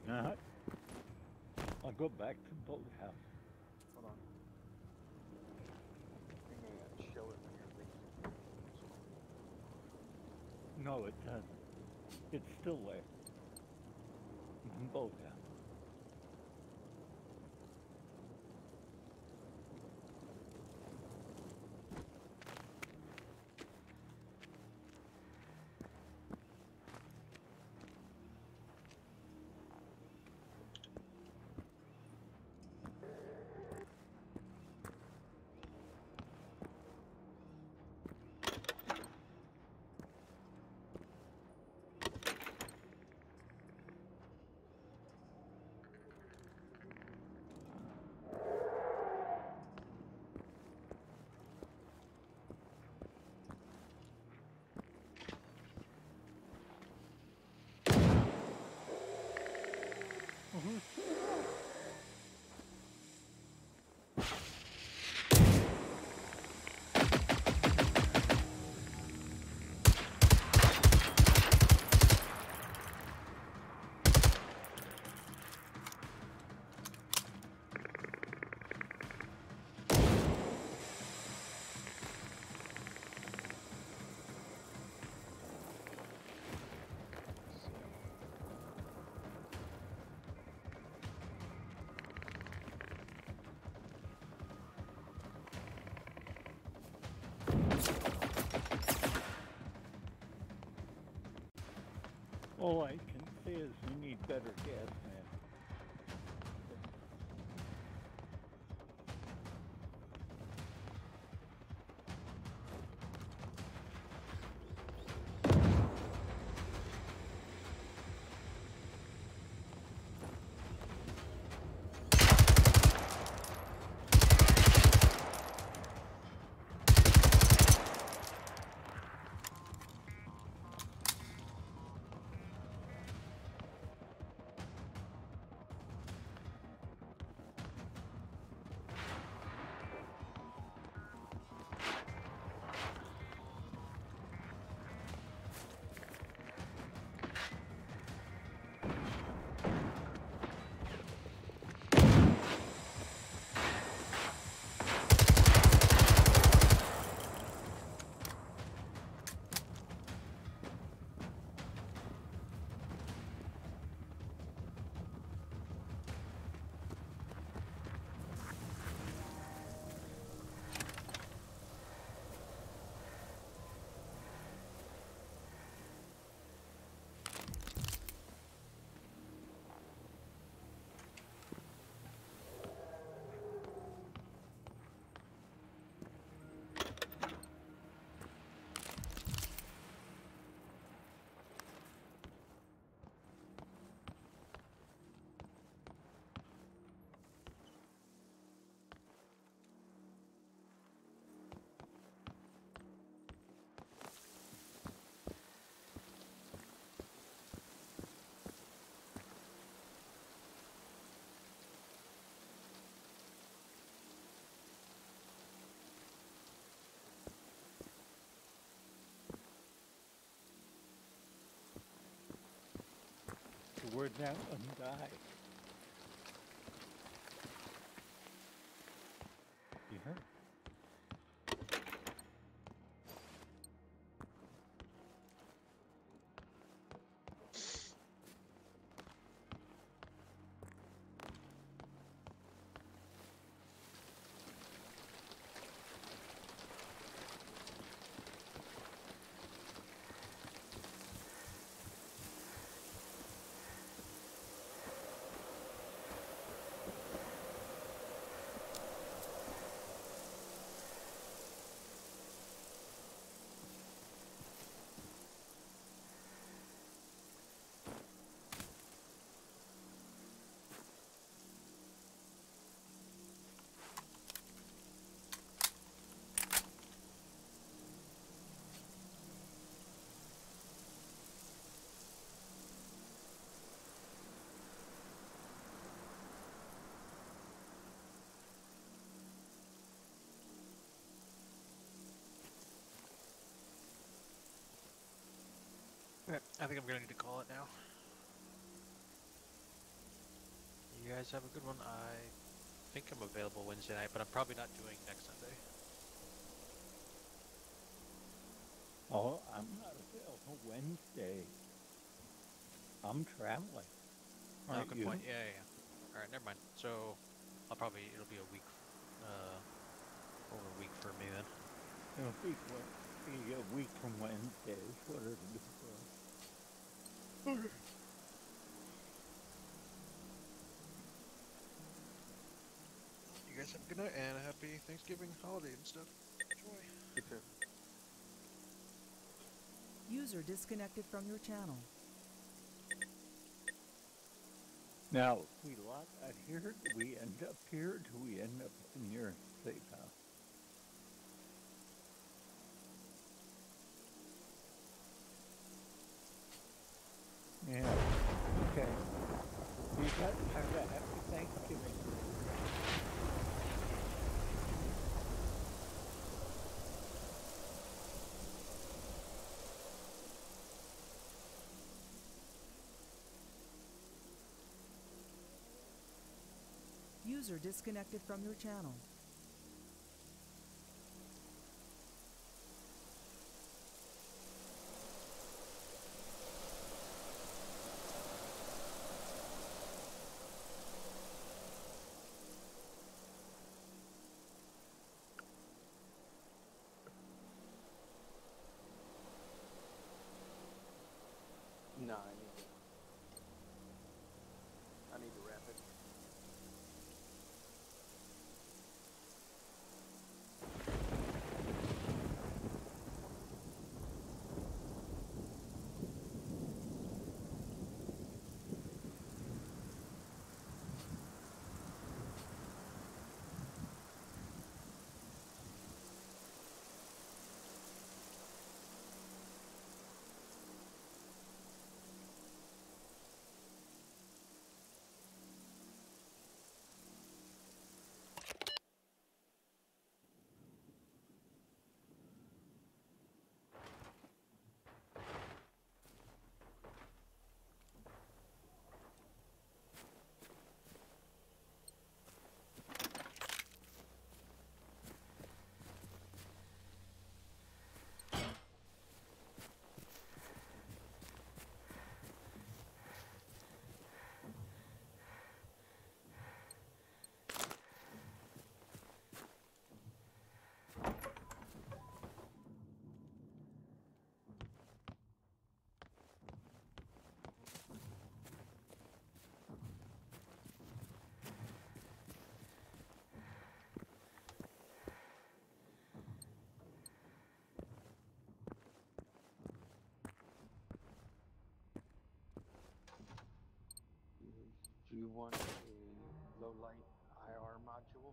Uh, I'll go back to the boathouse. Hold on. I think I gotta show it when you're leaving. No, it doesn't. It's still there. Boathouse. All I can say is we need better gas, man. So we're now undied. You heard? Okay, I think I'm gonna need to call it now. You guys have a good one. I think I'm available Wednesday night, but I'm probably not doing next Sunday. Oh, I'm not available Wednesday. I'm traveling. Oh, Aren't good you? point. Yeah, yeah, yeah. All right, never mind. So it'll be a week, over a week for me then. It'll be a week from Wednesday is what it'll be for. You guys have a good night and a happy Thanksgiving holiday and stuff. Enjoy. You too. User disconnected from your channel. Now, if we lock out here, do we end up here? Do we end up in your safe house? Yeah. Okay. You guys have a happy Thanksgiving. User disconnected from your channel. No, I need to wrap it. Do you want a low light IR module?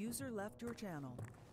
User left your channel.